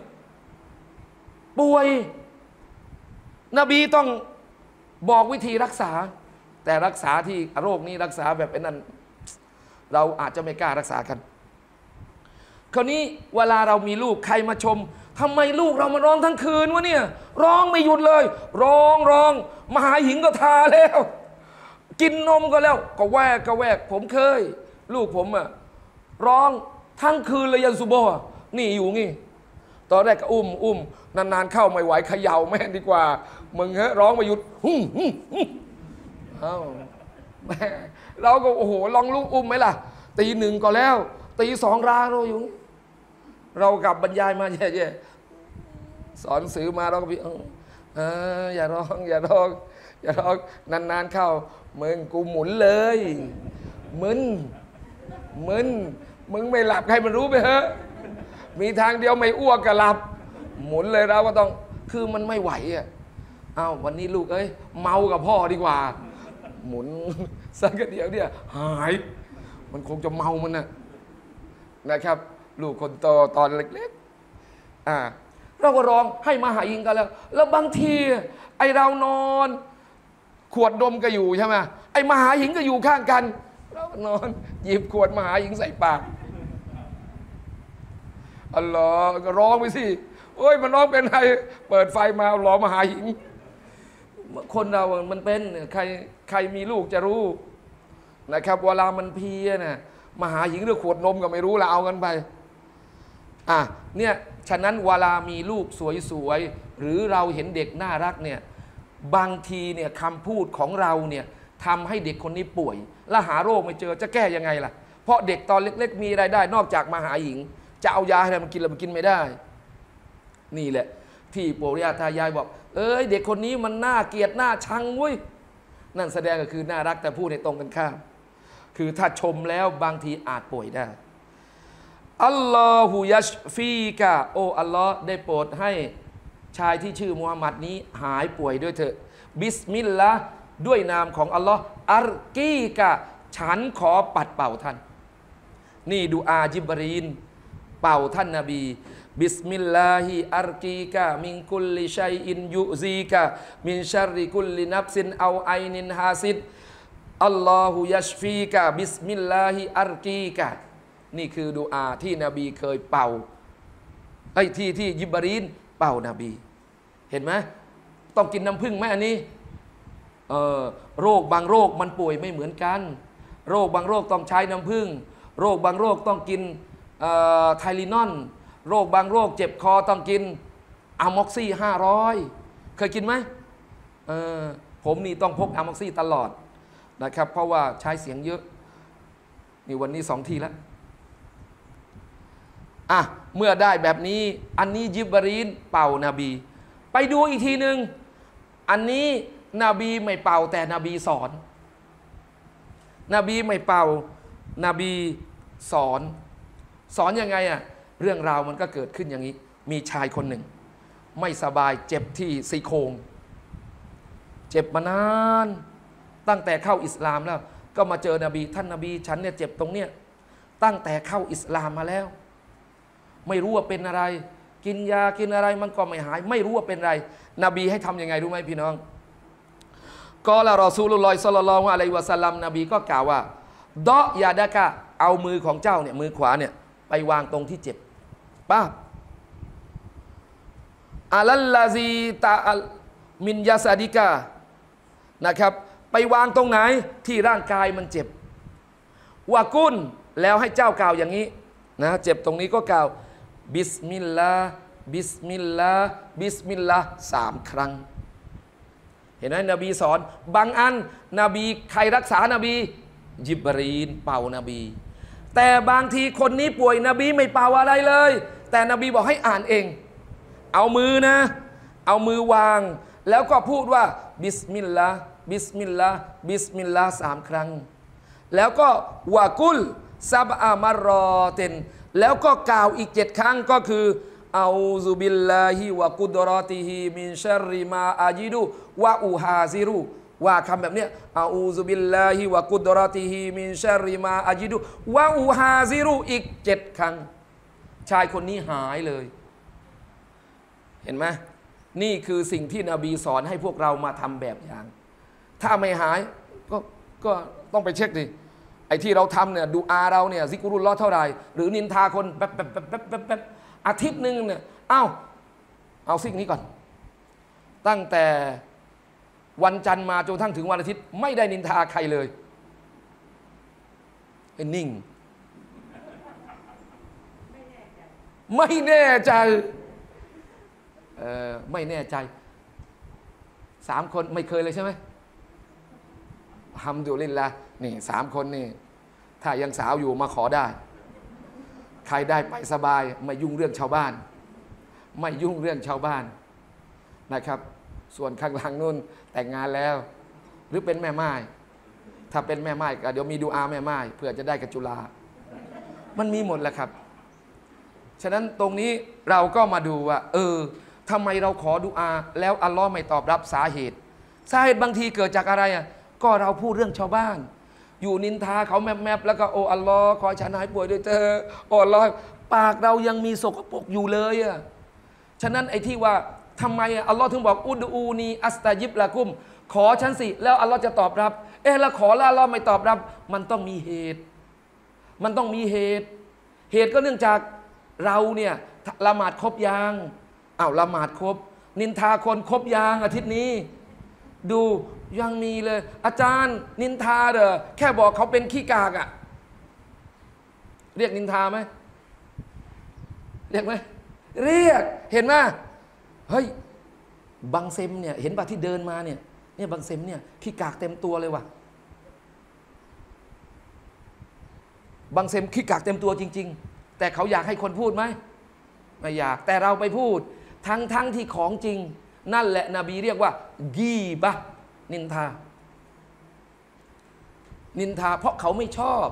วยนบีต้องบอกวิธีรักษาแต่รักษาที่โรคนี้รักษาแบบไอ้นั่นเราอาจจะไม่กล้ารักษากันคราวนี้เวลาเรามีลูกใครมาชมทำไมลูกเรามาร้องทั้งคืนวะเนี่ยร้องไม่หยุดเลยร้องมหาหิงก็ทาแล้วกินนมก็แล้วก็แวกผมเคยลูกผมอะร้องทั้งคืนเลยยันซุโบะนี่อยู่งี้ตอนแรกก็อุ้มนานๆเข้าไม่ไหวเขย่าแม่ดีกว่ามึงฮะร้องมาหยุดเอ้าแม่เราก็โอ้โหลองลูกอุ้มไหมล่ะตี 1ก็แล้วตี 2ราเราอยู่เรากลับบรรยายมาแย่ๆสอนสื่อมาเราก็พี่อย่าร้องนานๆเข้ามึงกูหมุนเลยมึนมึงไม่หลับใครมันรู้ไปเถอะมีทางเดียวไม่อ้วกกับหลับหมุนเลยเราก็ต้องคือมันไม่ไหวอ่ะอ้าววันนี้ลูกเอ้ยเมากับพ่อดีกว่าหมุนสักเดียวเนี่ยหายมันคงจะเมามันนะครับลูกคนโตตอนเล็กๆเราก็ร้องให้มาหายิงกันแล้วบางทีไอเรานอนขวดดมก็อยู่ใช่ไหมไอมหาหญิงก็อยู่ข้างกันเรานอนหยิบขวดมหาหญิงใส่ปากอัลลอฮ์ก็ร้องไปสิโอ้ยมันร้องเป็นไงเปิดไฟมาร้องมหาหญิงคนเรามันเป็นใครมีลูกจะรู้นะครับเวลามันเพี้ยนะมหาหญิงหรือขวดนมก็ไม่รู้ละเอากันไปเนี่ยฉะนั้นเวลามีลูกสวยๆหรือเราเห็นเด็กน่ารักเนี่ยบางทีเนี่ยคำพูดของเราเนี่ยทำให้เด็กคนนี้ป่วยและหาโรคไม่เจอจะแก้ยังไงล่ะเพราะเด็กตอนเล็กๆมีรายได้นอกจากมาหาหญิงจะเอายาให้มันกินแล้วมันกินไม่ได้นี่แหละที่ปู่ย่าตายายบอกเด็กคนนี้มันน่าเกลียดน่าชังเว้ยนั่นแสดงก็คือน่ารักแต่พูดในตรงกันข้ามคือถ้าชมแล้วบางทีอาจป่วยได้อัลลอฮุยัชฟีกะโอ้อัลลอฮ์ได้โปรดให้ชายที่ชื่อมูฮัมหมัดนี้หายป่วยด้วยเถอะบิสมิลลาห์ด้วยนามของอัลลอฮ์อัรกีกะฉันขอปัดเป่าท่านนี่ดูอาจิบรีนเป่าท่านนบีบิสมิลลาฮิอัรกีกะมินกุลลิชัยอินยุซีกะมินชัรริกุลลินับซินเอาไอนินฮาซิดอัลลอฮุยัชฟีกะบิสมิลลาฮิอัรกีกะนี่คือดูอาที่นบีเคยเป่าที่ยิบรีนเป่านบีเห็นไหมต้องกินน้ำผึ้งไหมอันนี้โรคบางโรคมันป่วยไม่เหมือนกันโรคบางโรคต้องใช้น้ำผึ้งโรคบางโรคต้องกินไทลินอนโรคบางโรคเจ็บคอต้องกินอะม็อกซี่500เคยกินไหมผมนี่ต้องพกอะม็อกซี่ตลอดนะครับเพราะว่าใช้เสียงเยอะนี่วันนี้2 ทีแล้วเมื่อได้แบบนี้อันนี้ยิบรีนเป่านบีไปดูอีกทีหนึ่งอันนี้นบีไม่เป่าแต่นบีสอนนบีไม่เป่านบีสอนยังไงเรื่องราวมันก็เกิดขึ้นอย่างนี้มีชายคนหนึ่งไม่สบายเจ็บที่ซี่โครงเจ็บมานานตั้งแต่เข้าอิสลามแล้วก็มาเจอนบีท่านนบีฉันเนี่ยเจ็บตรงเนี้ยตั้งแต่เข้าอิสลามมาแล้วไม่รู้ว่าเป็นอะไรกินยากินอะไรมันก็ไม่หายไม่รู้ว่าเป็นอะไรนบีให้ทำยังไงรู้ไหมพี่น้องก็ละรอซูลุลลอฮิศ็อลลัลลอฮุอะลัยฮิวะซัลลัมนบีก็กล่าวว่าดอยาดะกะเอามือของเจ้าเนี่ยมือขวาเนี่ยไปวางตรงที่เจ็บป้าอัลลาซีตามินยาซาดิกานะครับไปวางตรงไหนที่ร่างกายมันเจ็บวากุนแล้วให้เจ้ากล่าวอย่างนี้นะเจ็บตรงนี้ก็กล่าวบิสมิลลาห์บิสมิลลาห์บิสมิลลาห์3 ครั้งเห็นไหมนบีสอนบางอันนบีใครรักษานบียิบรีนเป่านบีแต่บางทีคนนี้ป่วยนบีไม่เป่าอะไรเลยแต่นบีบอกให้อ่านเองเอามือนะเอามือวางแล้วก็พูดว่าบิสมิลลาห์บิสมิลลาห์บิสมิลลาห์3 ครั้งแล้วก็วะกุลซับอามารอเตนแล้วก็กล่าวอีก7 ครั้งก็คือเอาซุบิลลาฮิวะกุดรอติฮิมินชัรริมาอาจิดุวะอูฮาซิรุว่าคำแบบนี้เอาซุบิลลาฮิวะกุดรอติฮิมินชัรริมาอาจิดุวะอูฮาซิรุอีก7 ครั้งชายคนนี้หายเลยเห็นไหมนี่คือสิ่งที่นบีสอนให้พวกเรามาทำแบบอย่างถ้าไม่หายก็ต้องไปเช็คดิไอ้ที่เราทำเนี่ยดูอาเราเนี่ยซิกรุลลอฮ์เท่าไหร่หรือนินทาคนแป๊บอาทิตย์หนึ่งเนี่ยเอาสิ่งนี้ก่อนตั้งแต่วันจันทร์มาจนทั้งถึงวันอาทิตย์ไม่ได้นินทาใครเลยนิ่งไม่แน่ใจไม่แน่ใจ3 คนไม่เคยเลยใช่ไหมฮัมดุลิลละนี่3 คนนี่ถ้ายังสาวอยู่มาขอได้ใครได้ไปสบายไม่ยุ่งเรื่องชาวบ้านไม่ยุ่งเรื่องชาวบ้านนะครับส่วนข้างหลังนู่นแต่งงานแล้วหรือเป็นแม่ไม้ถ้าเป็นแม่ไม้ก็เดี๋ยวมีดูอาแม่ไม้เพื่อจะได้กับจุฬามันมีหมดแหละครับฉะนั้นตรงนี้เราก็มาดูว่าทำไมเราขอดุอาแล้วอัลลอฮ์ไม่ตอบรับสาเหตุบางทีเกิดจากอะไรก็เราพูดเรื่องชาวบ้านอยู่นินทาเขาแมบแล้วก็โอ้อัลลอฮ์ขอฉันหายป่วยด้วยเธอโอ้อัลลอฮ์ปากเรายังมีสกปรกอยู่เลยฉะนั้นไอ้ที่ว่าทำไมอัลลอฮ์ถึงบอกอุดอูนีอัสตาญิบละกุมขอฉันสิแล้วอัลลอฮ์จะตอบรับแล้วขอแล้วอัลลอฮ์ไม่ตอบรับมันต้องมีเหตุก็เนื่องจากเราเนี่ยละหมาดครบยังละหมาดครบนินทาคนครบยังอาทิตย์นี้ดูยังมีเลยอาจารย์นินทาเด้อแค่บอกเขาเป็นขี้กากเรียกนินทาไหมเรียกไหมเรียกเห็นไหมเฮ้ยบังเซมเนี่ยเห็นป่ะที่เดินมาเนี่ยบังเซมเนี่ยขี้กากเต็มตัวเลยว่ะบังเซมขี้กากเต็มตัวจริงๆแต่เขาอยากให้คนพูดไหมไม่อยากแต่เราไปพูดทั้งที่ของจริงนั่นแหละนบีเรียกว่ากีบะนินทาเพราะเขาไม่ชอบ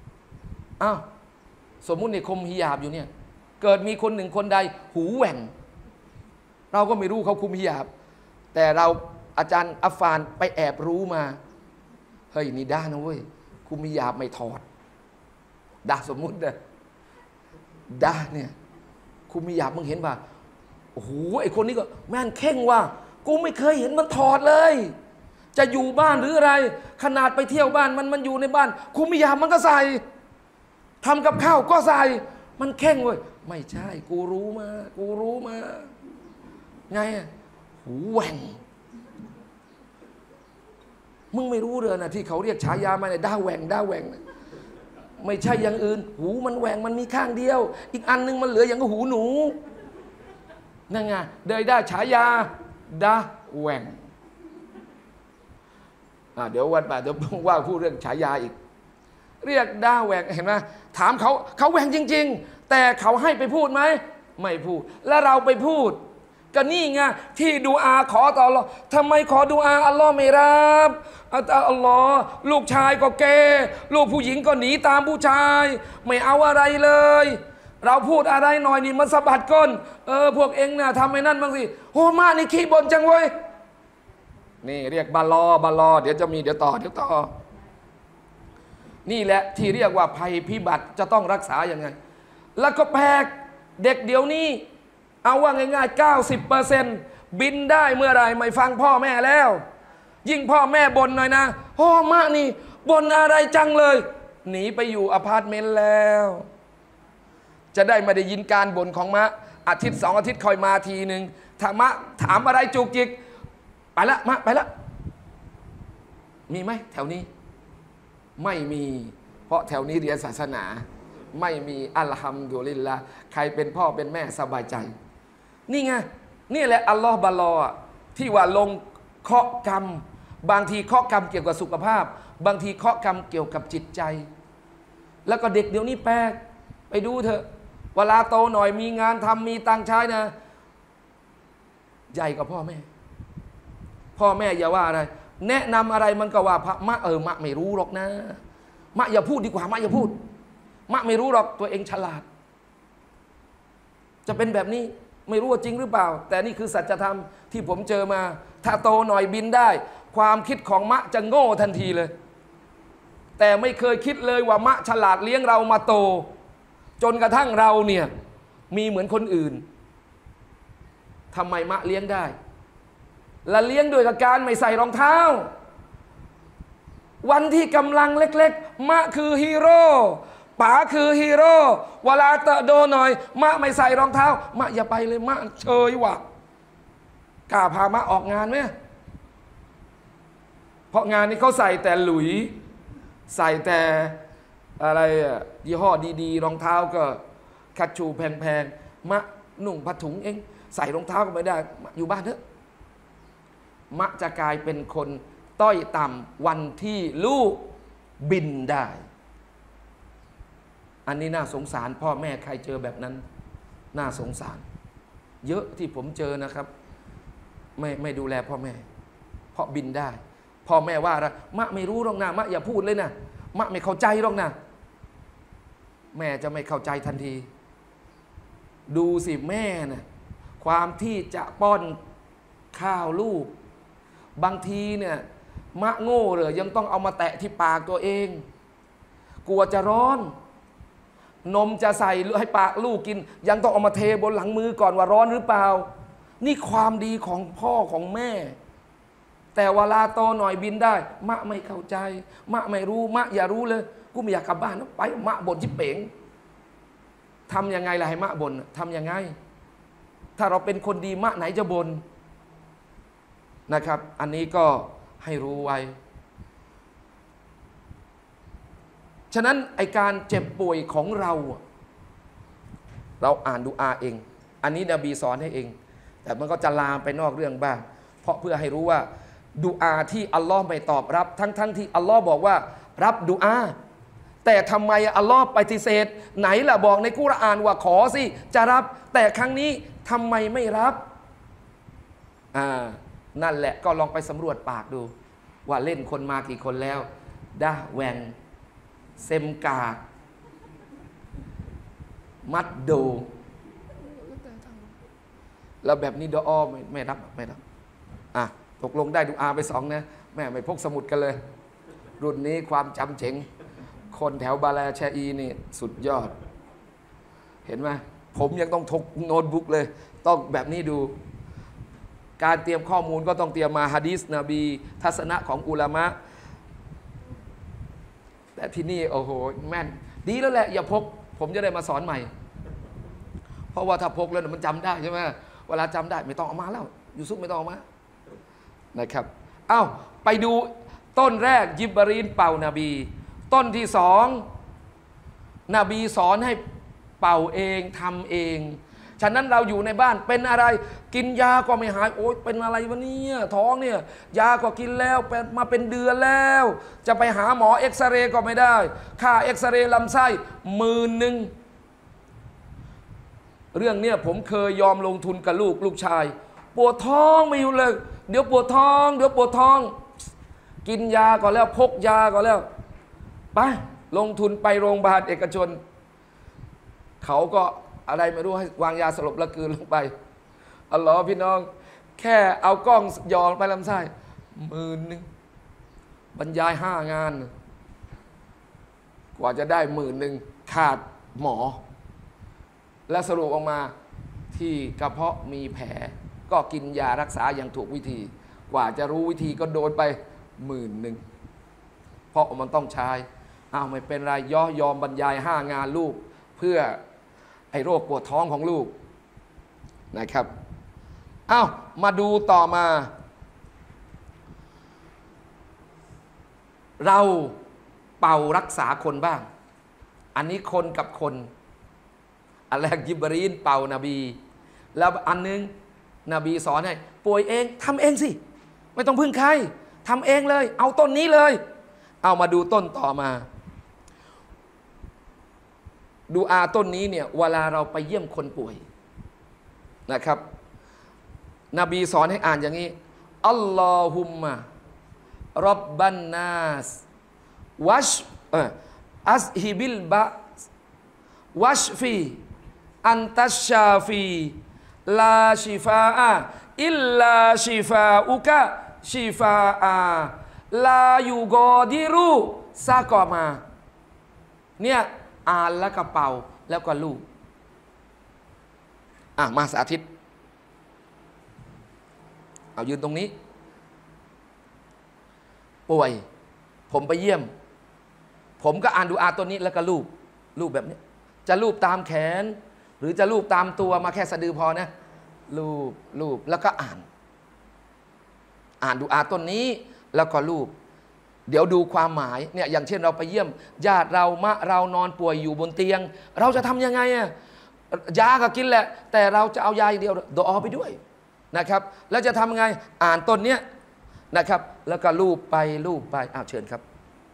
สมมุติในคมฮิญาบอยู่เนี่ยเกิดมีคนหนึ่งคนใดหูแหว่งเราก็ไม่รู้เขาคุมฮิญาบแต่เราอาจารย์อัฟฟานไปแอบรู้มาเฮ้ยนี่ด้านะเว้ยคุมฮิญาบไม่ถอดด่าสมมุติด่าเนี่ยคุมฮิญาบมึงเห็นป่ะโอ้โหไอคนนี้ก็แม่นเข่งว่ากูไม่เคยเห็นมันถอดเลยจะอยู่บ้านหรืออะไรขนาดไปเที่ยวบ้านมันอยู่ในบ้านคุมฮิญาบมันก็ใส่ทำกับข้าวก็ใส่มันเข่งเว้ยไม่ใช่กูรู้มาไงหูแหว่งมึงไม่รู้เลยนะที่เขาเรียกฉายามาเนี่ยด้าแหว่งไม่ใช่อย่างอื่นหูมันแหว่งมันมีข้างเดียวอีกอันนึงมันเหลืออย่างกับหูหนูนั่นไงได้ฉายาด้าแหว่งเดี๋ยววันบ่ายเดี๋ยวว่าพูดเรื่องฉายาอีกเรียกด้าแหว่งเห็นไหมถามเขาแหว่งจริงๆแต่เขาให้ไปพูดไหมไม่พูดแล้วเราไปพูดก็นี่ไงที่ดูอาขอต่ออัลลอฮ์ทำไมขอดูอาอัลลอฮ์ไม่รับอัลลอฮ์ลูกชายก็แก่ลูกผู้หญิงก็หนีตามผู้ชายไม่เอาอะไรเลยเราพูดอะไรหน่อยนี่มันสะบัดก้นพวกเองนะทำไอ้นั่นบ้างสิโอ้มานี่ขี้บ่นจังเว้ยนี่เรียกบาลอเดี๋ยวจะมีเดี๋ยวต่อนี่แหละที่เรียกว่าภัยพิบัติจะต้องรักษาอย่างไงแล้วก็แปลกเด็กเดี๋ยวนี้เอาว่าง่ายๆ 90% บินได้เมื่อไรไม่ฟังพ่อแม่แล้วยิ่งพ่อแม่บ่นหน่อยนะโอ้มะนี่บ่นอะไรจังเลยหนีไปอยู่อพาร์ตเมนต์แล้วจะได้ไม่ได้ยินการบ่นของมะอาทิตย์2 อาทิตย์คอยมาทีหนึ่งถ้ามะถามอะไรจุกจิกไปละมะไปละมีไหมแถวนี้ไม่มีเพราะแถวนี้เรียนศาสนาไม่มีอัลฮัมดุลิลละใครเป็นพ่อเป็นแม่สบายใจนี่ไงนี่แหละอัลลอฮ์บาลอที่ว่าลงเคราะห์กรรมบางทีเคราะห์กรรมเกี่ยวกับสุขภาพบางทีเคราะห์กรรมเกี่ยวกับจิตใจแล้วก็เด็กเดี๋ยวนี้แปลกไปดูเถอะเวลาโตหน่อยมีงานทำมีตังค์ใช้นะใหญ่กว่าพ่อแม่อย่าว่าอะไรแนะนำอะไรมันก็ว่าพระมะมะไม่รู้หรอกนะมะอย่าพูดดีกว่ามะอย่าพูดมะไม่รู้หรอกตัวเองฉลาดจะเป็นแบบนี้ไม่รู้ว่าจริงหรือเปล่าแต่นี่คือสัจธรรมที่ผมเจอมาถ้าโตหน่อยบินได้ความคิดของมะจะโง่ทันทีเลยแต่ไม่เคยคิดเลยว่ามะฉลาดเลี้ยงเรามาโตจนกระทั่งเราเนี่ยมีเหมือนคนอื่นทำไมมะเลี้ยงได้และเลี้ยงโดยการไม่ใส่รองเท้าวันที่กำลังเล็กๆมะคือฮีโร่ป๋าคือฮีโร่เวลาเตะโดนหน่อยมะไม่ใส่รองเท้ามะอย่าไปเลยมะเฉยว่ะกล้าพามะออกงานไหมราะงานนี้เขาใส่แต่หลุยใส่แต่อะไรยี่ห้อดีๆรองเท้าก็คัชชูแพงๆมะนุ่งผ้าถุงเองใส่รองเท้าก็ไม่ได้อยู่บ้านเถอะมะจะกลายเป็นคนต้อยต่ำวันที่ลูกบินได้อันนี้น่าสงสารพ่อแม่ใครเจอแบบนั้นน่าสงสารเยอะที่ผมเจอนะครับไม่ดูแลพ่อแม่เพราะบินได้พ่อแม่ว่าอะไรมะไม่รู้หรอกนะมะอย่าพูดเลยนะมะไม่เข้าใจหรอกนะแม่จะไม่เข้าใจทันทีดูสิแม่นะความที่จะป้อนข้าวลูกบางทีเนี่ยมะโง่เลยยังต้องเอามาแตะที่ปากตัวเองกลัวจะร้อนนมจะใส่ให้ปากลูกกินยังต้องเอามาเทบนหลังมือก่อนว่าร้อนหรือเปล่านี่ความดีของพ่อของแม่แต่เวลาโตหน่อยบินได้มะไม่เข้าใจมะไม่รู้มะอย่ารู้เลยกูไม่อยากกลับบ้านไปมะบ่นชิบเป๋งทำยังไงล่ะให้มะบ่นทำยังไงถ้าเราเป็นคนดีมะไหนจะบ่นนะครับอันนี้ก็ให้รู้ไว้ฉะนั้นไอการเจ็บป่วยของเราอ่านดุอาเองอันนี้นบีสอนให้เองแต่มันก็จะลามไปนอกเรื่องบ้างเพราะเพื่อให้รู้ว่าดุอาที่อัลลอฮ์ไม่ตอบรับทั้งที่อัลลอฮ์บอกว่ารับดุอาแต่ทำไมอัลลอฮ์ปฏิเสธไหนล่ะบอกในกุรอานว่าขอสิจะรับแต่ครั้งนี้ทำไมไม่รับนั่นแหละก็ลองไปสำรวจปากดูว่าเล่นคนมากี่คนแล้วด่าแวงเซมกามัดโดแล้วแบบนี้ดอไม่รับตกลงได้ดุอาไป2นะแม่ไม่พกสมุดกันเลยรุ่นนี้ความจำเจ๋งคนแถวบาลาชาอีนี่สุดยอดเห็นไหมผมยังต้องทกโน้ตบุ๊กเลยต้องแบบนี้ดูการเตรียมข้อมูลก็ต้องเตรียมมาหะดีษนบีทัศนะของอุลามะแต่ที่นี่โอ้โหแม่นดีแล้วแหละอย่าพกผมจะได้มาสอนใหม่เพราะว่าถ้าพกแล้วมันจำได้ใช่ไหมเวลาจำได้ไม่ต้องเอามาแล้วยูซุปไม่ต้องเอามานะครับไปดูต้นแรกยิบรีนเป่านบีต้นที่2นบีสอนให้เป่าเองทำเองฉะนั้นเราอยู่ในบ้านเป็นอะไรกินยาก็ไม่หายโอ๊ยเป็นอะไรวะเนี่ยท้องเนี่ยยาก็กินแล้วมาเป็นเดือนแล้วจะไปหาหมอเอ็กซเรย์ก็ไม่ได้ค่าเอ็กซเรย์ลำไส้10,000เรื่องเนี้ยผมเคยยอมลงทุนกับลูกชายปวดท้องไม่อยู่เลยเดี๋ยวปวดท้องกินยาก็แล้วพกยาก็แล้วไปลงทุนไปโรงพยาบาลเอกชนเขาก็อะไรไม่รู้ให้วางยาสลบแล้วกลืนลงไปอัลลอฮ์พี่น้องแค่เอากล้องหย่อนไปลำไส้10,000บรรยาย5 งานกว่าจะได้10,000ขาดหมอและสรุปออกมาที่กระเพาะมีแผลก็กินยารักษาอย่างถูกวิธีกว่าจะรู้วิธีก็โดนไป10,000เพราะมันต้องใช้ไม่เป็นไรยอมบรรยาย5 งานลูกเพื่อไอ้โรคปวดท้องของลูกนะครับมาดูต่อมาเราเป่ารักษาคนบ้างอันนี้คนกับคนอันแรกยิบรีนเป่านบีแล้วอันนึงนบีสอนให้ป่วยเองทำเองสิไม่ต้องพึ่งใครทำเองเลยเอาต้นนี้เลยเอามาดูต้นต่อมาดูอาต้นนี้เนี่ยเวลาเราไปเยี่ยมคนป่วยนะครับนบีสอนให้อ่านอย่างนี้อัลลอฮุมมะร็อบบันนาสวัชอัสฮิบิลบะวัชฟีอันตัชชาฟีลาชิฟาอะอิลลาชิฟาอุกะชิฟาอะลายูกอดิรุซากอมาเนี่ยอ่านแล้วก็เป่าแล้วก็ลูบมาสาธิตเอายืนตรงนี้ป่วยผมไปเยี่ยมผมก็อ่านดูอาตัวนี้แล้วก็ลูบแบบนี้จะลูบตามแขนหรือจะลูบตามตัวมาแค่สะดือพอนะลูบแล้วก็อ่านดูอาต้นนี้แล้วก็ลูบเดี๋ยวดูความหมายเนี่ยอย่างเช่นเราไปเยี่ยมญาติเราเรานอนป่วยอยู่บนเตียงเราจะทำยังไงอะยาก็กินแหละแต่เราจะเอายาอย่างเดียวดุอาไปด้วยนะครับแล้วจะทำไงอ่านต้นเนี้ยนะครับแล้วก็ลูบไปเชิญครับ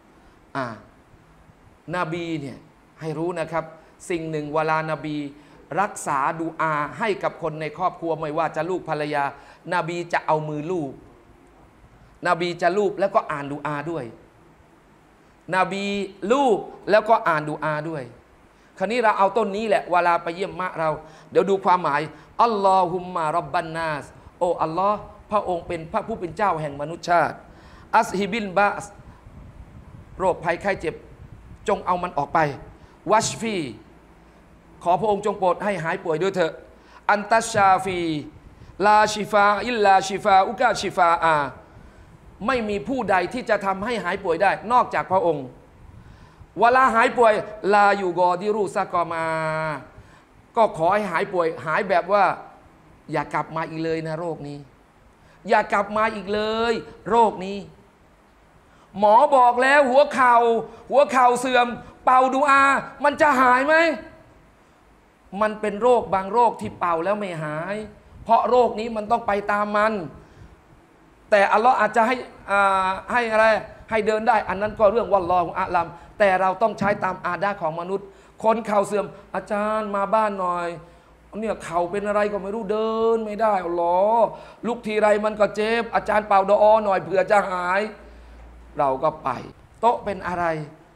นบีเนี่ยให้รู้นะครับสิ่งหนึ่งเวลานบีรักษาดุอาให้กับคนในครอบครัวไม่ว่าจะลูกภรรยานบีจะเอามือลูบนบีจะลูบแล้วก็อ่านดุอาด้วยนบีลูบแล้วก็อ่านดุอาด้วยคราวนี้เราเอาต้นนี้แหละเวลาไปเยี่ยมมะเราเดี๋ยวดูความหมายอัลลอฮุมมาร็อบบันนาสโอ้อัลลอฮ์พระองค์เป็นพระผู้เป็นเจ้าแห่งมนุษยชาติอัสฮิบินบาสโรคภัยไข้เจ็บจงเอามันออกไปวัชฟีขอพระองค์จงโปรดให้หายป่วยด้วยเถอะอันตัชชาฟีลาชิฟาอิลลาชิฟาอุกาชิฟาไม่มีผู้ใดที่จะทำให้หายป่วยได้นอกจากพระองค์เวลาหายป่วยลาอยู่กอดิรูซากอมาก็ขอให้หายป่วยหายแบบว่าอย่ากลับมาอีกเลยนะโรคนี้อย่ากลับมาอีกเลยโรคนี้หมอบอกแล้วหัวเข่าเสื่อมเป่าดุอามันจะหายไหมมันเป็นโรคบางโรคที่เป่าแล้วไม่หายเพราะโรคนี้มันต้องไปตามมันแต่อัลลอฮ์อาจจะให้อะไรให้เดินได้อันนั้นก็เรื่องวัลลอฮุอะลัมแต่เราต้องใช้ตามอาดาของมนุษย์คนเข่าเสื่อมอาจารย์มาบ้านหน่อยเนี่ยเข่าเป็นอะไรก็ไม่รู้เดินไม่ได้อัลลอฮ์ลุกทีไรมันก็เจ็บอาจารย์เป่าดุอาหน่อยเผื่อจะหายเราก็ไปโต๊ะเป็นอะไร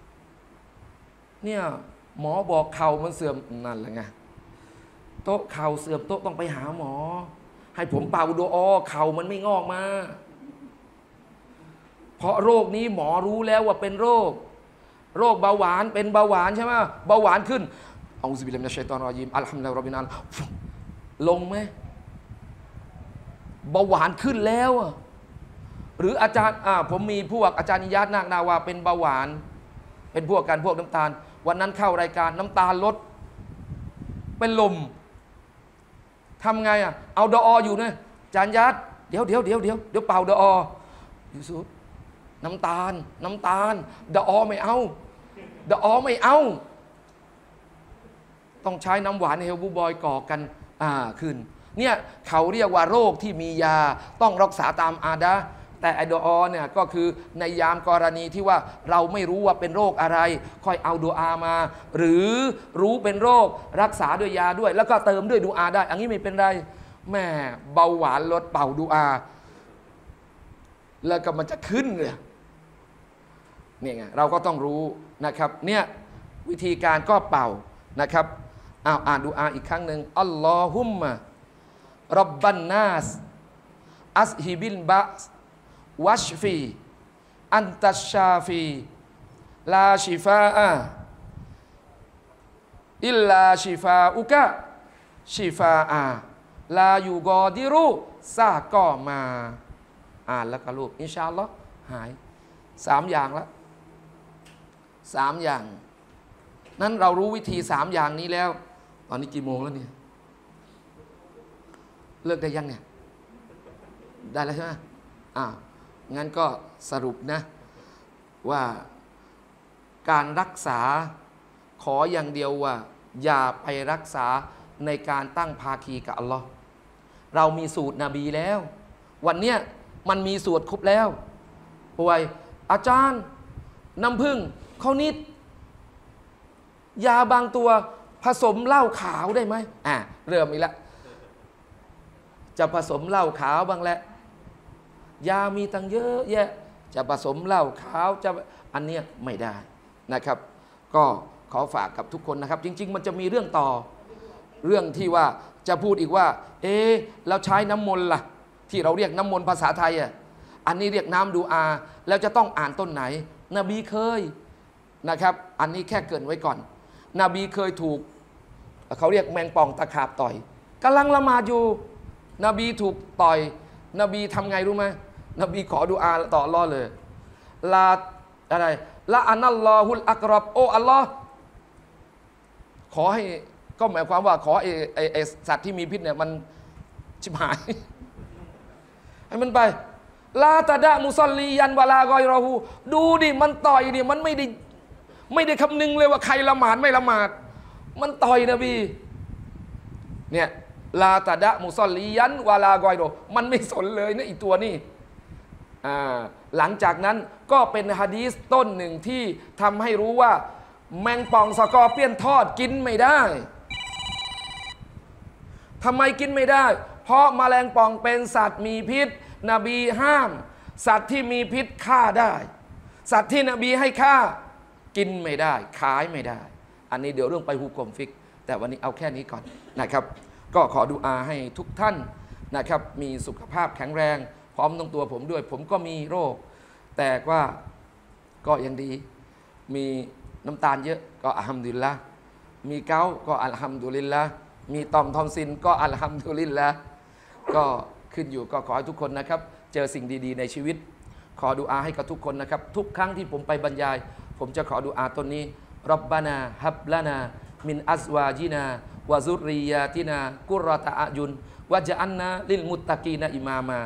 เนี่ยหมอบอกเข่ามันเสื่อมนั่นแหละไงโต๊ะเข่าเสื่อมโต๊ะต้องไปหาหมอให้ผมเป่าดุอาเข่ามันไม่งอกมาเพราะโรคนี้หมอรู้แล้วว่าเป็นโรคเบาหวานเป็นเบาหวานใช่ไหมเบาหวานขึ้นเอาซิบิลลาฮิมินัชชัยฏอนรอญีมอัลฮัมดุลิลลาฮิร็อบบิลอาลามีนลงไหมเบาหวานขึ้นแล้วหรืออาจารย์ผมมีพวกอาจารย์นิยาตนาคนาวาเป็นเบาหวานเป็นพวกน้ำตาลวันนั้นเข้ารายการน้ำตาลลดเป็นลมทำไงเอาดุอาอยู่นะอาจารย์ยัดเดี๋ยวเป่าดุอายูซุฟน้ำตาลดุอาไม่เอาต้องใช้น้ำหวานเฮลบูบอยก่อกันขึ้นเนี่ยเขาเรียกว่าโรคที่มียาต้องรักษาตามอาดะแต่ไอดุอาเนี่ยก็คือในยามกรณีที่ว่าเราไม่รู้ว่าเป็นโรคอะไรค่อยเอาดุอามาหรือรู้เป็นโรครักษาด้วยยาด้วยแล้วก็เติมด้วยดุอาได้อันนี้ไม่เป็นไรแม่เบาหวานลดเป่าดุอาแล้วก็มันจะขึ้นเลยเนี่ยไงเราก็ต้องรู้นะครับเนี่ยวิธีการก็เป่านะครับอ่านดุอาอีกครั้งหนึ่งอัลลอฮุมมะร็อบบันนาสอัสฮิบิลบะวัชฟีอันตัชชาฟีลาชิฟาอิลลาชิฟาอุกะชิฟาลายูกอดิรุซาก็มาอ่านแล้วก็ลูกอินชาอัลลอฮ์หาย3 อย่างแล้ว3 อย่างนั้นเรารู้วิธี3 อย่างนี้แล้วตอนนี้กี่โมงแล้วเนี่ยเลิกได้ยังเนี่ยได้แล้วใช่ไหมงั้นก็สรุปนะว่าการรักษาขออย่างเดียวว่าอย่าไปรักษาในการตั้งภาคีกับอัลลอฮ์เรามีสูตรนบีแล้ววันเนี้ยมันมีสูตรครบแล้วป่วยอาจารย์น้ำผึ้งข้าวนิดยาบางตัวผสมเหล้าขาวได้ไหมเริ่มอีกแล้วจะผสมเหล้าขาวบ้างแหละยามีตั้งเยอะแยะจะผสมเหล้าขาวจะอันเนี้ยไม่ได้นะครับก็ขอฝากกับทุกคนนะครับจริงๆมันจะมีเรื่องต่อเรื่องที่ว่าจะพูดอีกว่าเราใช้น้ำมนต์ล่ะที่เราเรียกน้ำมนต์ภาษาไทยอันนี้เรียกน้ำดูอาแล้วจะต้องอ่านต้นไหนนบีเคยนะครับอันนี้แค่เกริ่นไว้ก่อนนบีเคยถูกเขาเรียกแมงป่องตะขาบต่อยกำลังละหมาดอยู่นบีถูกต่อยนบีทำไงรู้ไหมนบีขอดุอาต่ออัลลอฮ์เลยลาอะไรละอันัลลอฮุลอักรอบโอ้อัลลอฮ์ขอให้ก็หมายความว่าขอสัตว์ที่มีพิษเนี่ยมันชิบหายให้มันไปลาตะดะมุซอลลียันวะลากอยรอฮูดูดิมันต่อยเนี่ยมันไม่ได้คำนึงเลยว่าใครละหมาดไม่ละหมาดมันต่อยนบีเนี่ยลาตะดะมุซอลลียันวะลากอยรอมันไม่สนเลยนะอีตัวนี้หลังจากนั้นก็เป็นหะดีษต้นหนึ่งที่ทำให้รู้ว่าแมงป่องสกอร์เปียนทอดกินไม่ได้ทำไมกินไม่ได้เพราะแมลงป่องเป็นสัตว์มีพิษนบีห้ามสัตว์ที่มีพิษฆ่าได้สัตว์ที่นบีให้ฆ่ากินไม่ได้ขายไม่ได้อันนี้เดี๋ยวเรื่องไปฮุกมฟิกแต่วันนี้เอาแค่นี้ก่อนนะครับก็ขอดุอาให้ทุกท่านนะครับมีสุขภาพแข็งแรงพร้อมทั้งตัวผมด้วยผมก็มีโรคแต่ว่าก็ยังดีมีน้ำตาลเยอะก็อัลฮัมดุลิลละห์มีเกาต์ก็อัลฮัมดุลิลละห์มีต่อมทอมซินก็อัลฮัมดุลิลละห์ก็ขึ้นอยู่ก็ขอให้ทุกคนนะครับเจอสิ่งดีๆในชีวิตขอดุอาให้กับทุกคนนะครับทุกครั้งที่ผมไปบรรยายผมจะขอดุอาตนนี้ร็อบบานาฮับลานามินอัซวาจินาวะซุรริยาตินากุรรตะอายุนวะญะอันนาลิลมุตตะกีนอิมามา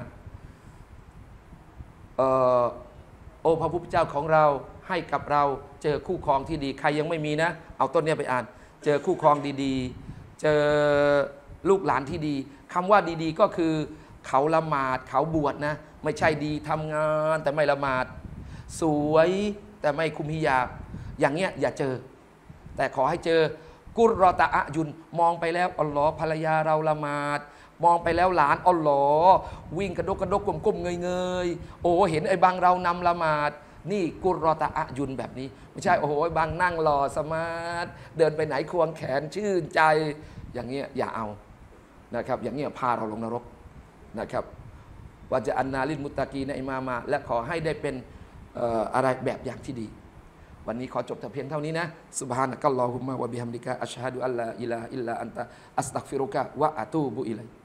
โอ้พระผู้เป็นเจ้าของเราให้กับเราเจอคู่ครองที่ดีใครยังไม่มีนะเอาต้นนี้ไปอ่านเจอคู่ครองดีๆเจอลูกหลานที่ดีคำว่าดีๆก็คือเขาละหมาดเขาบวชนะไม่ใช่ดีทำงานแต่ไม่ละหมาดสวยแต่ไม่คุมฮิญาบอย่างเงี้ยอย่าเจอแต่ขอให้เจอกุรรอตะอะยุนมองไปแล้วอัลลอฮ์ภรรยาเราละหมาดมองไปแล้วหลานอัลลอฮ์วิ่งกระดกก้มเงยโอ้เห็นไอ้บางเรานำละหมาดนี่กุรรอตะอะยุนแบบนี้ไม่ใช่โอ้โหบางนั่งรอสมาร์ทเดินไปไหนควงแขนชื่นใจอย่างเงี้ยอย่าเอานะครับอย่างเงี้ยพาเราลงนรกนะครับวะญะอันนาลิลมุตตะกีนอิมามาและขอให้ได้เป็นอะไรแบบอย่างที่ดีวันนี้ขอจบแต่เพียงเท่านี้นะซุบฮานะกัลลอฮุมมะวะบิฮัมดิกะอัชฮะดุอัลลาอิลาฮะอิลลาอันตะอัสตัฆฟิรุกะวะอะตูบุอิลัย